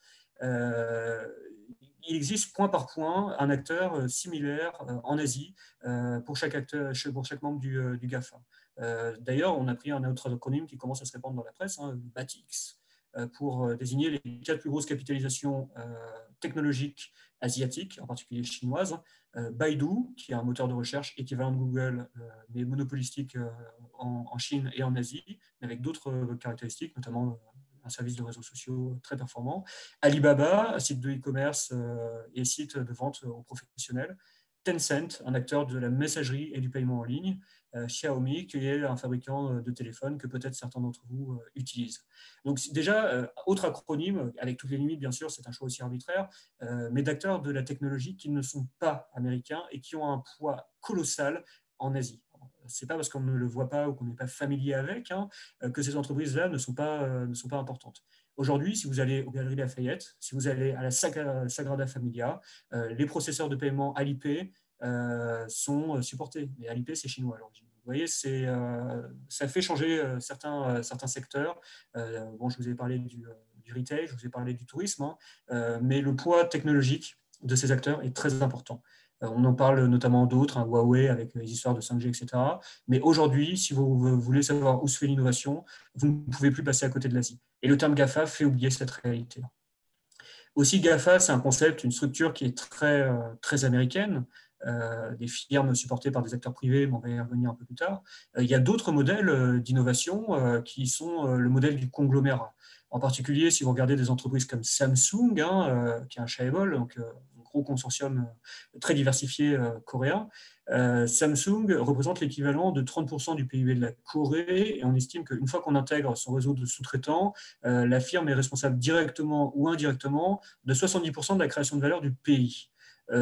Il existe point par point un acteur similaire en Asie pour chaque membre du GAFA. D'ailleurs, on a pris un autre acronyme qui commence à se répandre dans la presse, BATX, pour désigner les 4 plus grosses capitalisations technologiques asiatiques, en particulier chinoises. Baidu, qui est un moteur de recherche équivalent de Google, mais monopolistique en Chine et en Asie, mais avec d'autres caractéristiques, notamment un service de réseaux sociaux très performant. Alibaba, un site de e-commerce et site de vente aux professionnels. Tencent, un acteur de la messagerie et du paiement en ligne. Xiaomi, qui est un fabricant de téléphones que peut-être certains d'entre vous utilisent. Donc déjà, autre acronyme, avec toutes les limites, bien sûr, c'est un choix aussi arbitraire, mais d'acteurs de la technologie qui ne sont pas américains et qui ont un poids colossal en Asie. Ce n'est pas parce qu'on ne le voit pas ou qu'on n'est pas familier avec que ces entreprises-là ne sont pas importantes. Aujourd'hui, si vous allez aux Galeries Lafayette, si vous allez à la Sagrada Familia, les processeurs de paiement Alipay sont supportés. Mais Alipay, c'est chinois à l'origine. Vous voyez, ça fait changer certains secteurs. Bon, je vous ai parlé du retail, je vous ai parlé du tourisme, mais le poids technologique de ces acteurs est très important. On en parle notamment d'autres, Huawei avec les histoires de 5G, etc. Mais aujourd'hui, si vous voulez savoir où se fait l'innovation, vous ne pouvez plus passer à côté de l'Asie. Et le terme GAFA fait oublier cette réalité. Aussi, GAFA, c'est un concept, une structure qui est très américaine, des firmes supportées par des acteurs privés, mais on va y revenir un peu plus tard. Il y a d'autres modèles d'innovation qui sont le modèle du conglomérat. En particulier, si vous regardez des entreprises comme Samsung, qui est un chaebol, donc un gros consortium très diversifié coréen, Samsung représente l'équivalent de 30% du PIB de la Corée, et on estime qu'une fois qu'on intègre son réseau de sous-traitants, la firme est responsable directement ou indirectement de 70% de la création de valeur du pays.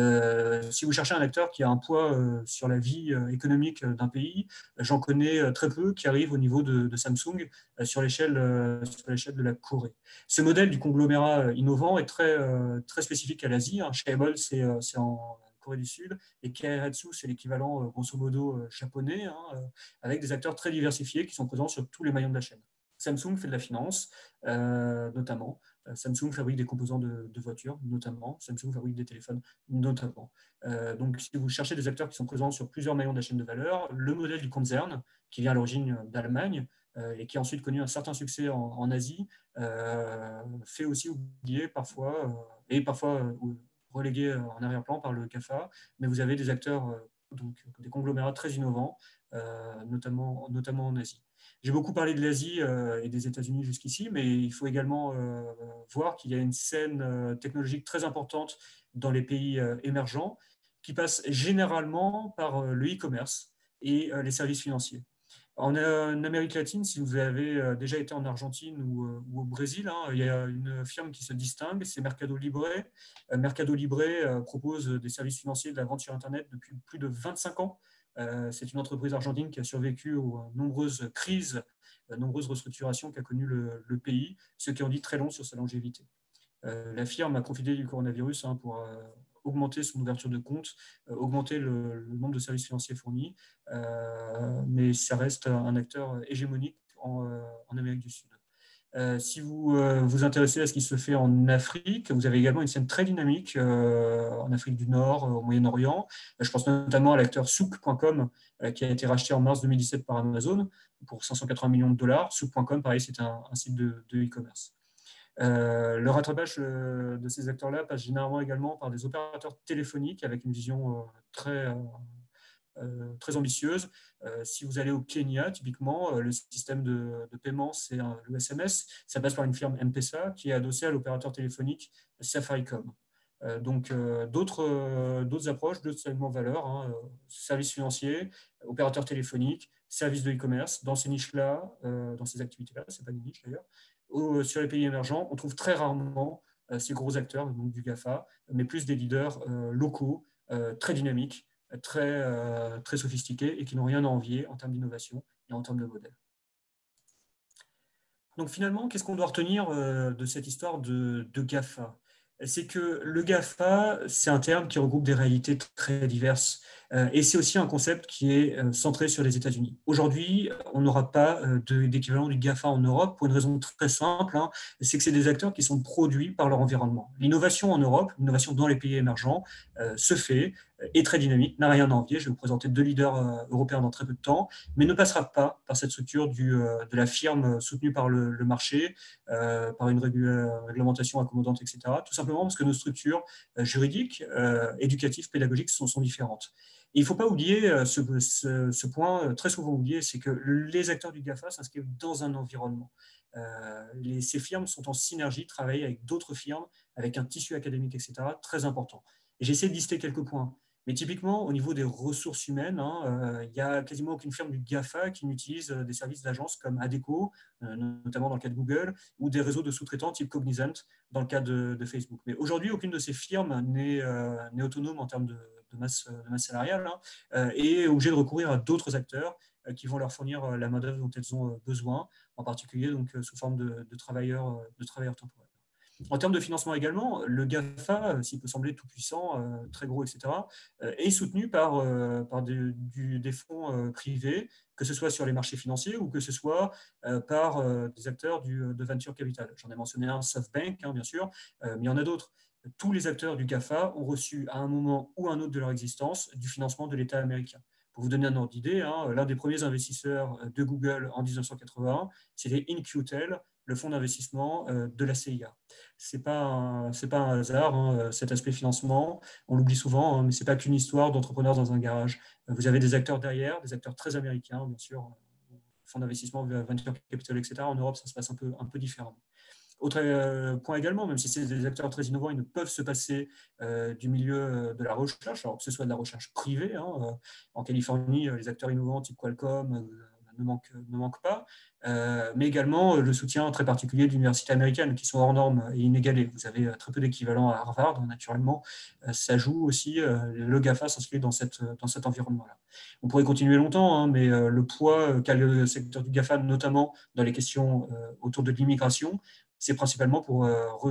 Si vous cherchez un acteur qui a un poids sur la vie économique d'un pays, j'en connais très peu qui arrivent au niveau de Samsung sur l'échelle de la Corée. Ce modèle du conglomérat innovant est très spécifique à l'Asie. Chaebol, c'est en Corée du Sud, et Keiretsu, c'est l'équivalent grosso modo japonais, avec des acteurs très diversifiés qui sont présents sur tous les maillons de la chaîne. Samsung fait de la finance, notamment. Samsung fabrique des composants de voitures, notamment. Samsung fabrique des téléphones, notamment. Donc, si vous cherchez des acteurs qui sont présents sur plusieurs maillons de la chaîne de valeur, le modèle du concern, qui vient à l'origine d'Allemagne et qui a ensuite connu un certain succès en Asie, fait aussi oublier parfois, et parfois relégué en arrière-plan par le GAFA, mais vous avez des acteurs, donc des conglomérats très innovants, notamment en Asie. J'ai beaucoup parlé de l'Asie et des États-Unis jusqu'ici, mais il faut également voir qu'il y a une scène technologique très importante dans les pays émergents qui passe généralement par le e-commerce et les services financiers. En Amérique latine, si vous avez déjà été en Argentine ou au Brésil, il y a une firme qui se distingue, c'est Mercado Libre. Mercado Libre propose des services financiers de la vente sur Internet depuis plus de 25 ans. C'est une entreprise argentine qui a survécu aux nombreuses crises, nombreuses restructurations qu'a connues le pays, ce qui en dit très long sur sa longévité. La firme a profité du coronavirus pour augmenter son ouverture de compte, augmenter le nombre de services financiers fournis, mais ça reste un acteur hégémonique en Amérique du Sud. Si vous vous intéressez à ce qui se fait en Afrique, vous avez également une scène très dynamique en Afrique du Nord, au Moyen-Orient. Je pense notamment à l'acteur Souk.com qui a été racheté en mars 2017 par Amazon pour 580 millions de dollars. Souk.com, pareil, c'est un site de e-commerce. Le rattrapage de ces acteurs-là passe généralement également par des opérateurs téléphoniques avec une vision très ambitieuse. Si vous allez au Kenya, typiquement, le système de paiement, c'est le SMS. Ça passe par une firme M-Pesa qui est adossée à l'opérateur téléphonique Safaricom. Donc, d'autres approches, d'autres segments valeurs, hein, services financiers, opérateurs téléphoniques, services de e-commerce, dans ces niches-là, dans ces activités-là, ce n'est pas des niches d'ailleurs, sur les pays émergents, on trouve très rarement ces gros acteurs donc du GAFA, mais plus des leaders locaux, très dynamiques, très sophistiqués et qui n'ont rien à envier en termes d'innovation et en termes de modèle. Donc finalement, qu'est-ce qu'on doit retenir de cette histoire de GAFA? C'est que le GAFA, c'est un terme qui regroupe des réalités très diverses et c'est aussi un concept qui est centré sur les États-Unis. Aujourd'hui, on n'aura pas d'équivalent du GAFA en Europe pour une raison très simple, hein, c'est que c'est des acteurs qui sont produits par leur environnement. L'innovation en Europe, l'innovation dans les pays émergents se fait, est très dynamique, n'a rien à envier. Je vais vous présenter 2 leaders européens dans très peu de temps, mais ne passera pas par cette structure de la firme soutenue par le marché, par une réglementation accommodante, etc. Tout simplement parce que nos structures juridiques, éducatives, pédagogiques sont différentes. Et il ne faut pas oublier ce point très souvent oublié, c'est que les acteurs du GAFA s'inscrivent dans un environnement. Ces firmes sont en synergie, travaillent avec d'autres firmes, avec un tissu académique, etc., très important. Et j'essaie de lister quelques points. Mais typiquement, au niveau des ressources humaines, il n'y a quasiment aucune firme du GAFA qui n'utilise des services d'agence comme Adecco, notamment dans le cas de Google, ou des réseaux de sous-traitants type Cognizant dans le cas de Facebook. Mais aujourd'hui, aucune de ces firmes n'est autonome en termes de masse salariale et est obligée de recourir à d'autres acteurs qui vont leur fournir la main-d'œuvre dont elles ont besoin, en particulier donc, sous forme de travailleurs temporaires. En termes de financement également, le GAFA, s'il peut sembler tout puissant, très gros, etc., est soutenu par des fonds privés, que ce soit sur les marchés financiers ou que ce soit par des acteurs de venture capital. J'en ai mentionné un, SoftBank, bien sûr, mais il y en a d'autres. Tous les acteurs du GAFA ont reçu à un moment ou un autre de leur existence du financement de l'État américain. Pour vous donner un ordre d'idée, l'un des premiers investisseurs de Google en 1981, c'était In-Q-Tel, le fonds d'investissement de la CIA. Ce n'est pas un hasard, cet aspect financement. On l'oublie souvent, mais ce n'est pas qu'une histoire d'entrepreneurs dans un garage. Vous avez des acteurs derrière, des acteurs très américains, bien sûr, fonds d'investissement, venture capital, etc. En Europe, ça se passe un peu différemment. Autre point également, même si c'est des acteurs très innovants, ils ne peuvent se passer du milieu de la recherche, alors que ce soit de la recherche privée. En Californie, les acteurs innovants type Qualcomm ne manquent pas, mais également le soutien très particulier d'universités américaines qui sont hors normes et inégalées. Vous avez très peu d'équivalents à Harvard, naturellement. Ça joue aussi, le GAFA s'inscrit dans cet environnement-là. On pourrait continuer longtemps, mais le poids qu'a le secteur du GAFA, notamment dans les questions autour de l'immigration, c'est principalement pour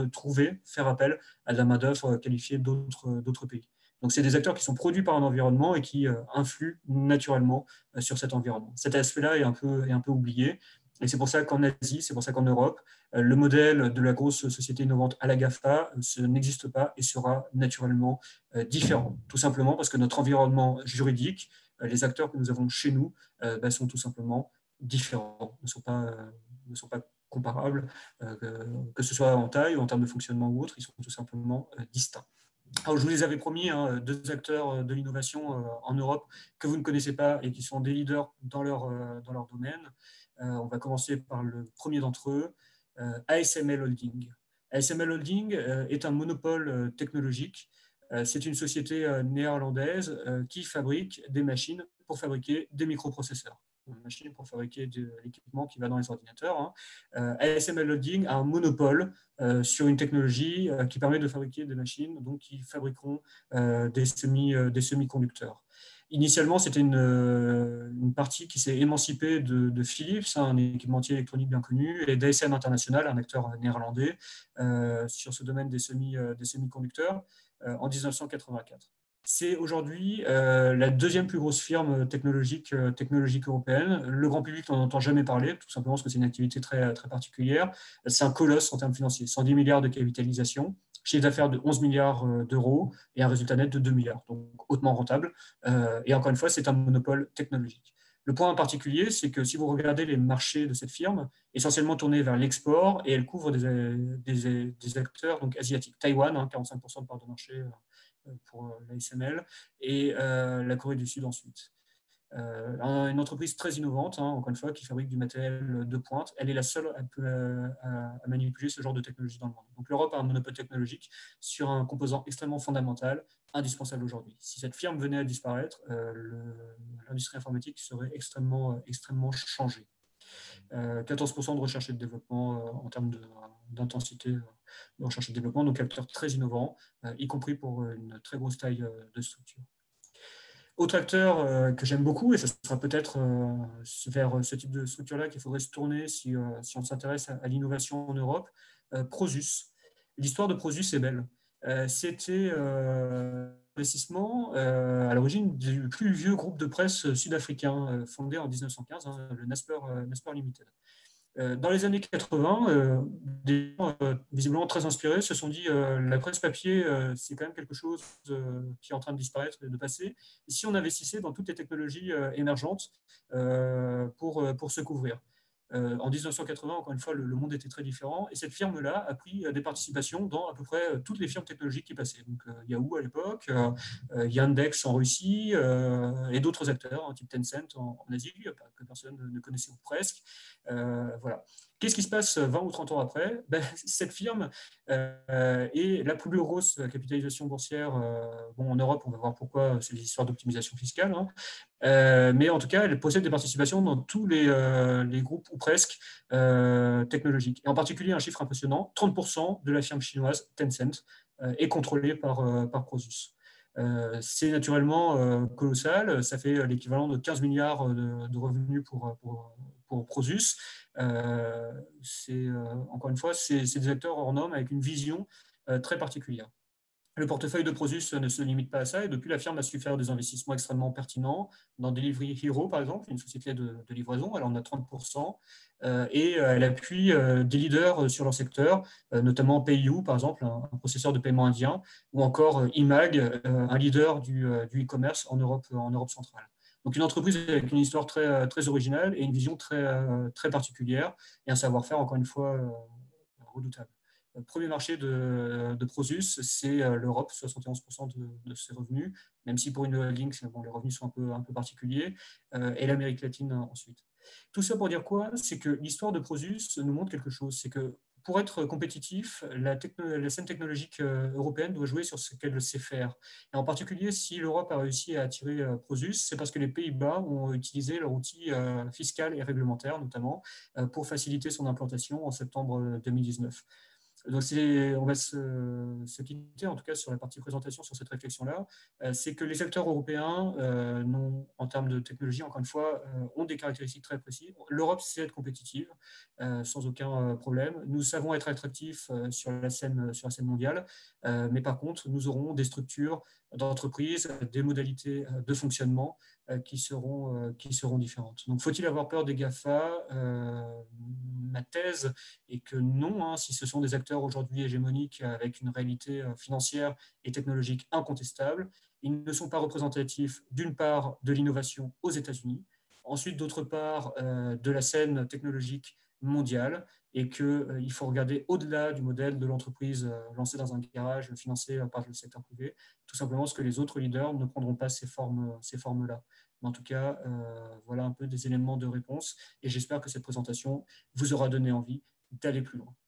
faire appel à de la main-d'œuvre qualifiée d'autres pays. Donc, c'est des acteurs qui sont produits par un environnement et qui influent naturellement sur cet environnement. Cet aspect-là est un peu oublié. Et c'est pour ça qu'en Asie, c'est pour ça qu'en Europe, le modèle de la grosse société innovante à la GAFA n'existe pas et sera naturellement différent. Tout simplement parce que notre environnement juridique, les acteurs que nous avons chez nous, sont tout simplement différents, ne sont pas comparables, que ce soit en taille ou en termes de fonctionnement ou autre, ils sont tout simplement distincts. Alors, je vous les avais promis, 2 acteurs de l'innovation en Europe que vous ne connaissez pas et qui sont des leaders dans leur domaine. On va commencer par le premier d'entre eux, ASML Holding. ASML Holding est un monopole technologique. C'est une société néerlandaise qui fabrique des machines pour fabriquer des microprocesseurs. Une machine pour fabriquer de l'équipement qui va dans les ordinateurs. ASML Holding a un monopole sur une technologie qui permet de fabriquer des machines donc, qui fabriqueront des semi-conducteurs. Initialement, c'était une partie qui s'est émancipée de Philips, un équipementier électronique bien connu, et d'ASM International, un acteur néerlandais, sur ce domaine des semi-conducteurs en 1984. C'est aujourd'hui la deuxième plus grosse firme technologique européenne. Le grand public n'en entend jamais parler, tout simplement parce que c'est une activité très particulière. C'est un colosse en termes financiers, 110 milliards de capitalisation, chiffre d'affaires de 11 milliards d'euros et un résultat net de 2 milliards, donc hautement rentable. Et encore une fois, c'est un monopole technologique. Le point en particulier, c'est que si vous regardez les marchés de cette firme, essentiellement tournés vers l'export, et elle couvre des acteurs donc, asiatiques. Taïwan, 45% de part de marché pour l'ASML, et la Corée du Sud ensuite. Une entreprise très innovante, encore une fois, qui fabrique du matériel de pointe. Elle est la seule à manipuler ce genre de technologie dans le monde. Donc l'Europe a un monopole technologique sur un composant extrêmement fondamental, indispensable aujourd'hui. Si cette firme venait à disparaître, l'industrie informatique serait extrêmement changée. 14% de recherche et de développement en termes d'intensité de recherche et de développement, donc acteur très innovant, y compris pour une très grosse taille de structure. Autre acteur que j'aime beaucoup, et ce sera peut-être vers ce type de structure-là qu'il faudrait se tourner si on s'intéresse à l'innovation en Europe, Prosus. L'histoire de Prosus est belle. C'était un investissement à l'origine du plus vieux groupe de presse sud-africain fondé en 1915, le Naspers Limited. Dans les années 80, des gens visiblement très inspirés se sont dit la presse papier, c'est quand même quelque chose qui est en train de disparaître, de passer. Et si on investissait dans toutes les technologies émergentes pour se couvrir. En 1980, encore une fois, le monde était très différent. Et cette firme-là a pris des participations dans à peu près toutes les firmes technologiques qui passaient. Donc Yahoo à l'époque, Yandex en Russie et d'autres acteurs, type Tencent en Asie, que personne ne connaissait ou presque. Voilà. Qu'est-ce qui se passe 20 ou 30 ans après? Cette firme est la plus grosse capitalisation boursière. En Europe, on va voir pourquoi, c'est des histoires d'optimisation fiscale. Mais en tout cas, elle possède des participations dans tous les groupes, ou presque, technologiques. Et en particulier, un chiffre impressionnant, 30% de la firme chinoise Tencent est contrôlée par Prosus. C'est naturellement colossal, ça fait l'équivalent de 15 milliards de revenus pour Prosus. Encore une fois, c'est des acteurs hors normes avec une vision très particulière. Le portefeuille de Prosus ne se limite pas à ça, et depuis, la firme a su faire des investissements extrêmement pertinents dans Delivery Hero, par exemple, une société de livraison. Elle en a 30%, et elle appuie des leaders sur leur secteur, notamment PayU, par exemple, un processeur de paiement indien, ou encore eMag, un leader du e-commerce en Europe centrale. Donc une entreprise avec une histoire très originale et une vision très particulière, et un savoir-faire, encore une fois, redoutable. Le premier marché de Prosus, c'est l'Europe, 71% de ses revenus, même si pour une holding, les revenus sont un peu particuliers, et l'Amérique latine ensuite. Tout ça pour dire quoi? C'est que l'histoire de Prosus nous montre quelque chose, c'est que pour être compétitif, la scène technologique européenne doit jouer sur ce qu'elle sait faire. Et en particulier, si l'Europe a réussi à attirer Prosus, c'est parce que les Pays-Bas ont utilisé leur outil fiscal et réglementaire, notamment, pour faciliter son implantation en septembre 2019. Donc on va se quitter en tout cas sur la partie présentation, sur cette réflexion-là. C'est que les acteurs européens, en termes de technologie, encore une fois, ont des caractéristiques très précises. L'Europe sait être compétitive, sans aucun problème. Nous savons être attractifs sur la scène mondiale, mais par contre, nous aurons des structures d'entreprise, des modalités de fonctionnement qui seront différentes. Donc, faut-il avoir peur des GAFA? Ma thèse est que non, si ce sont des acteurs aujourd'hui hégémoniques avec une réalité financière et technologique incontestable. Ils ne sont pas représentatifs, d'une part, de l'innovation aux États-Unis, ensuite, d'autre part, de la scène technologique mondiale, et qu'il faut regarder au-delà du modèle de l'entreprise lancée dans un garage, financée par le secteur privé, tout simplement parce que les autres leaders ne prendront pas ces formes-là. Mais en tout cas, voilà un peu des éléments de réponse, et j'espère que cette présentation vous aura donné envie d'aller plus loin.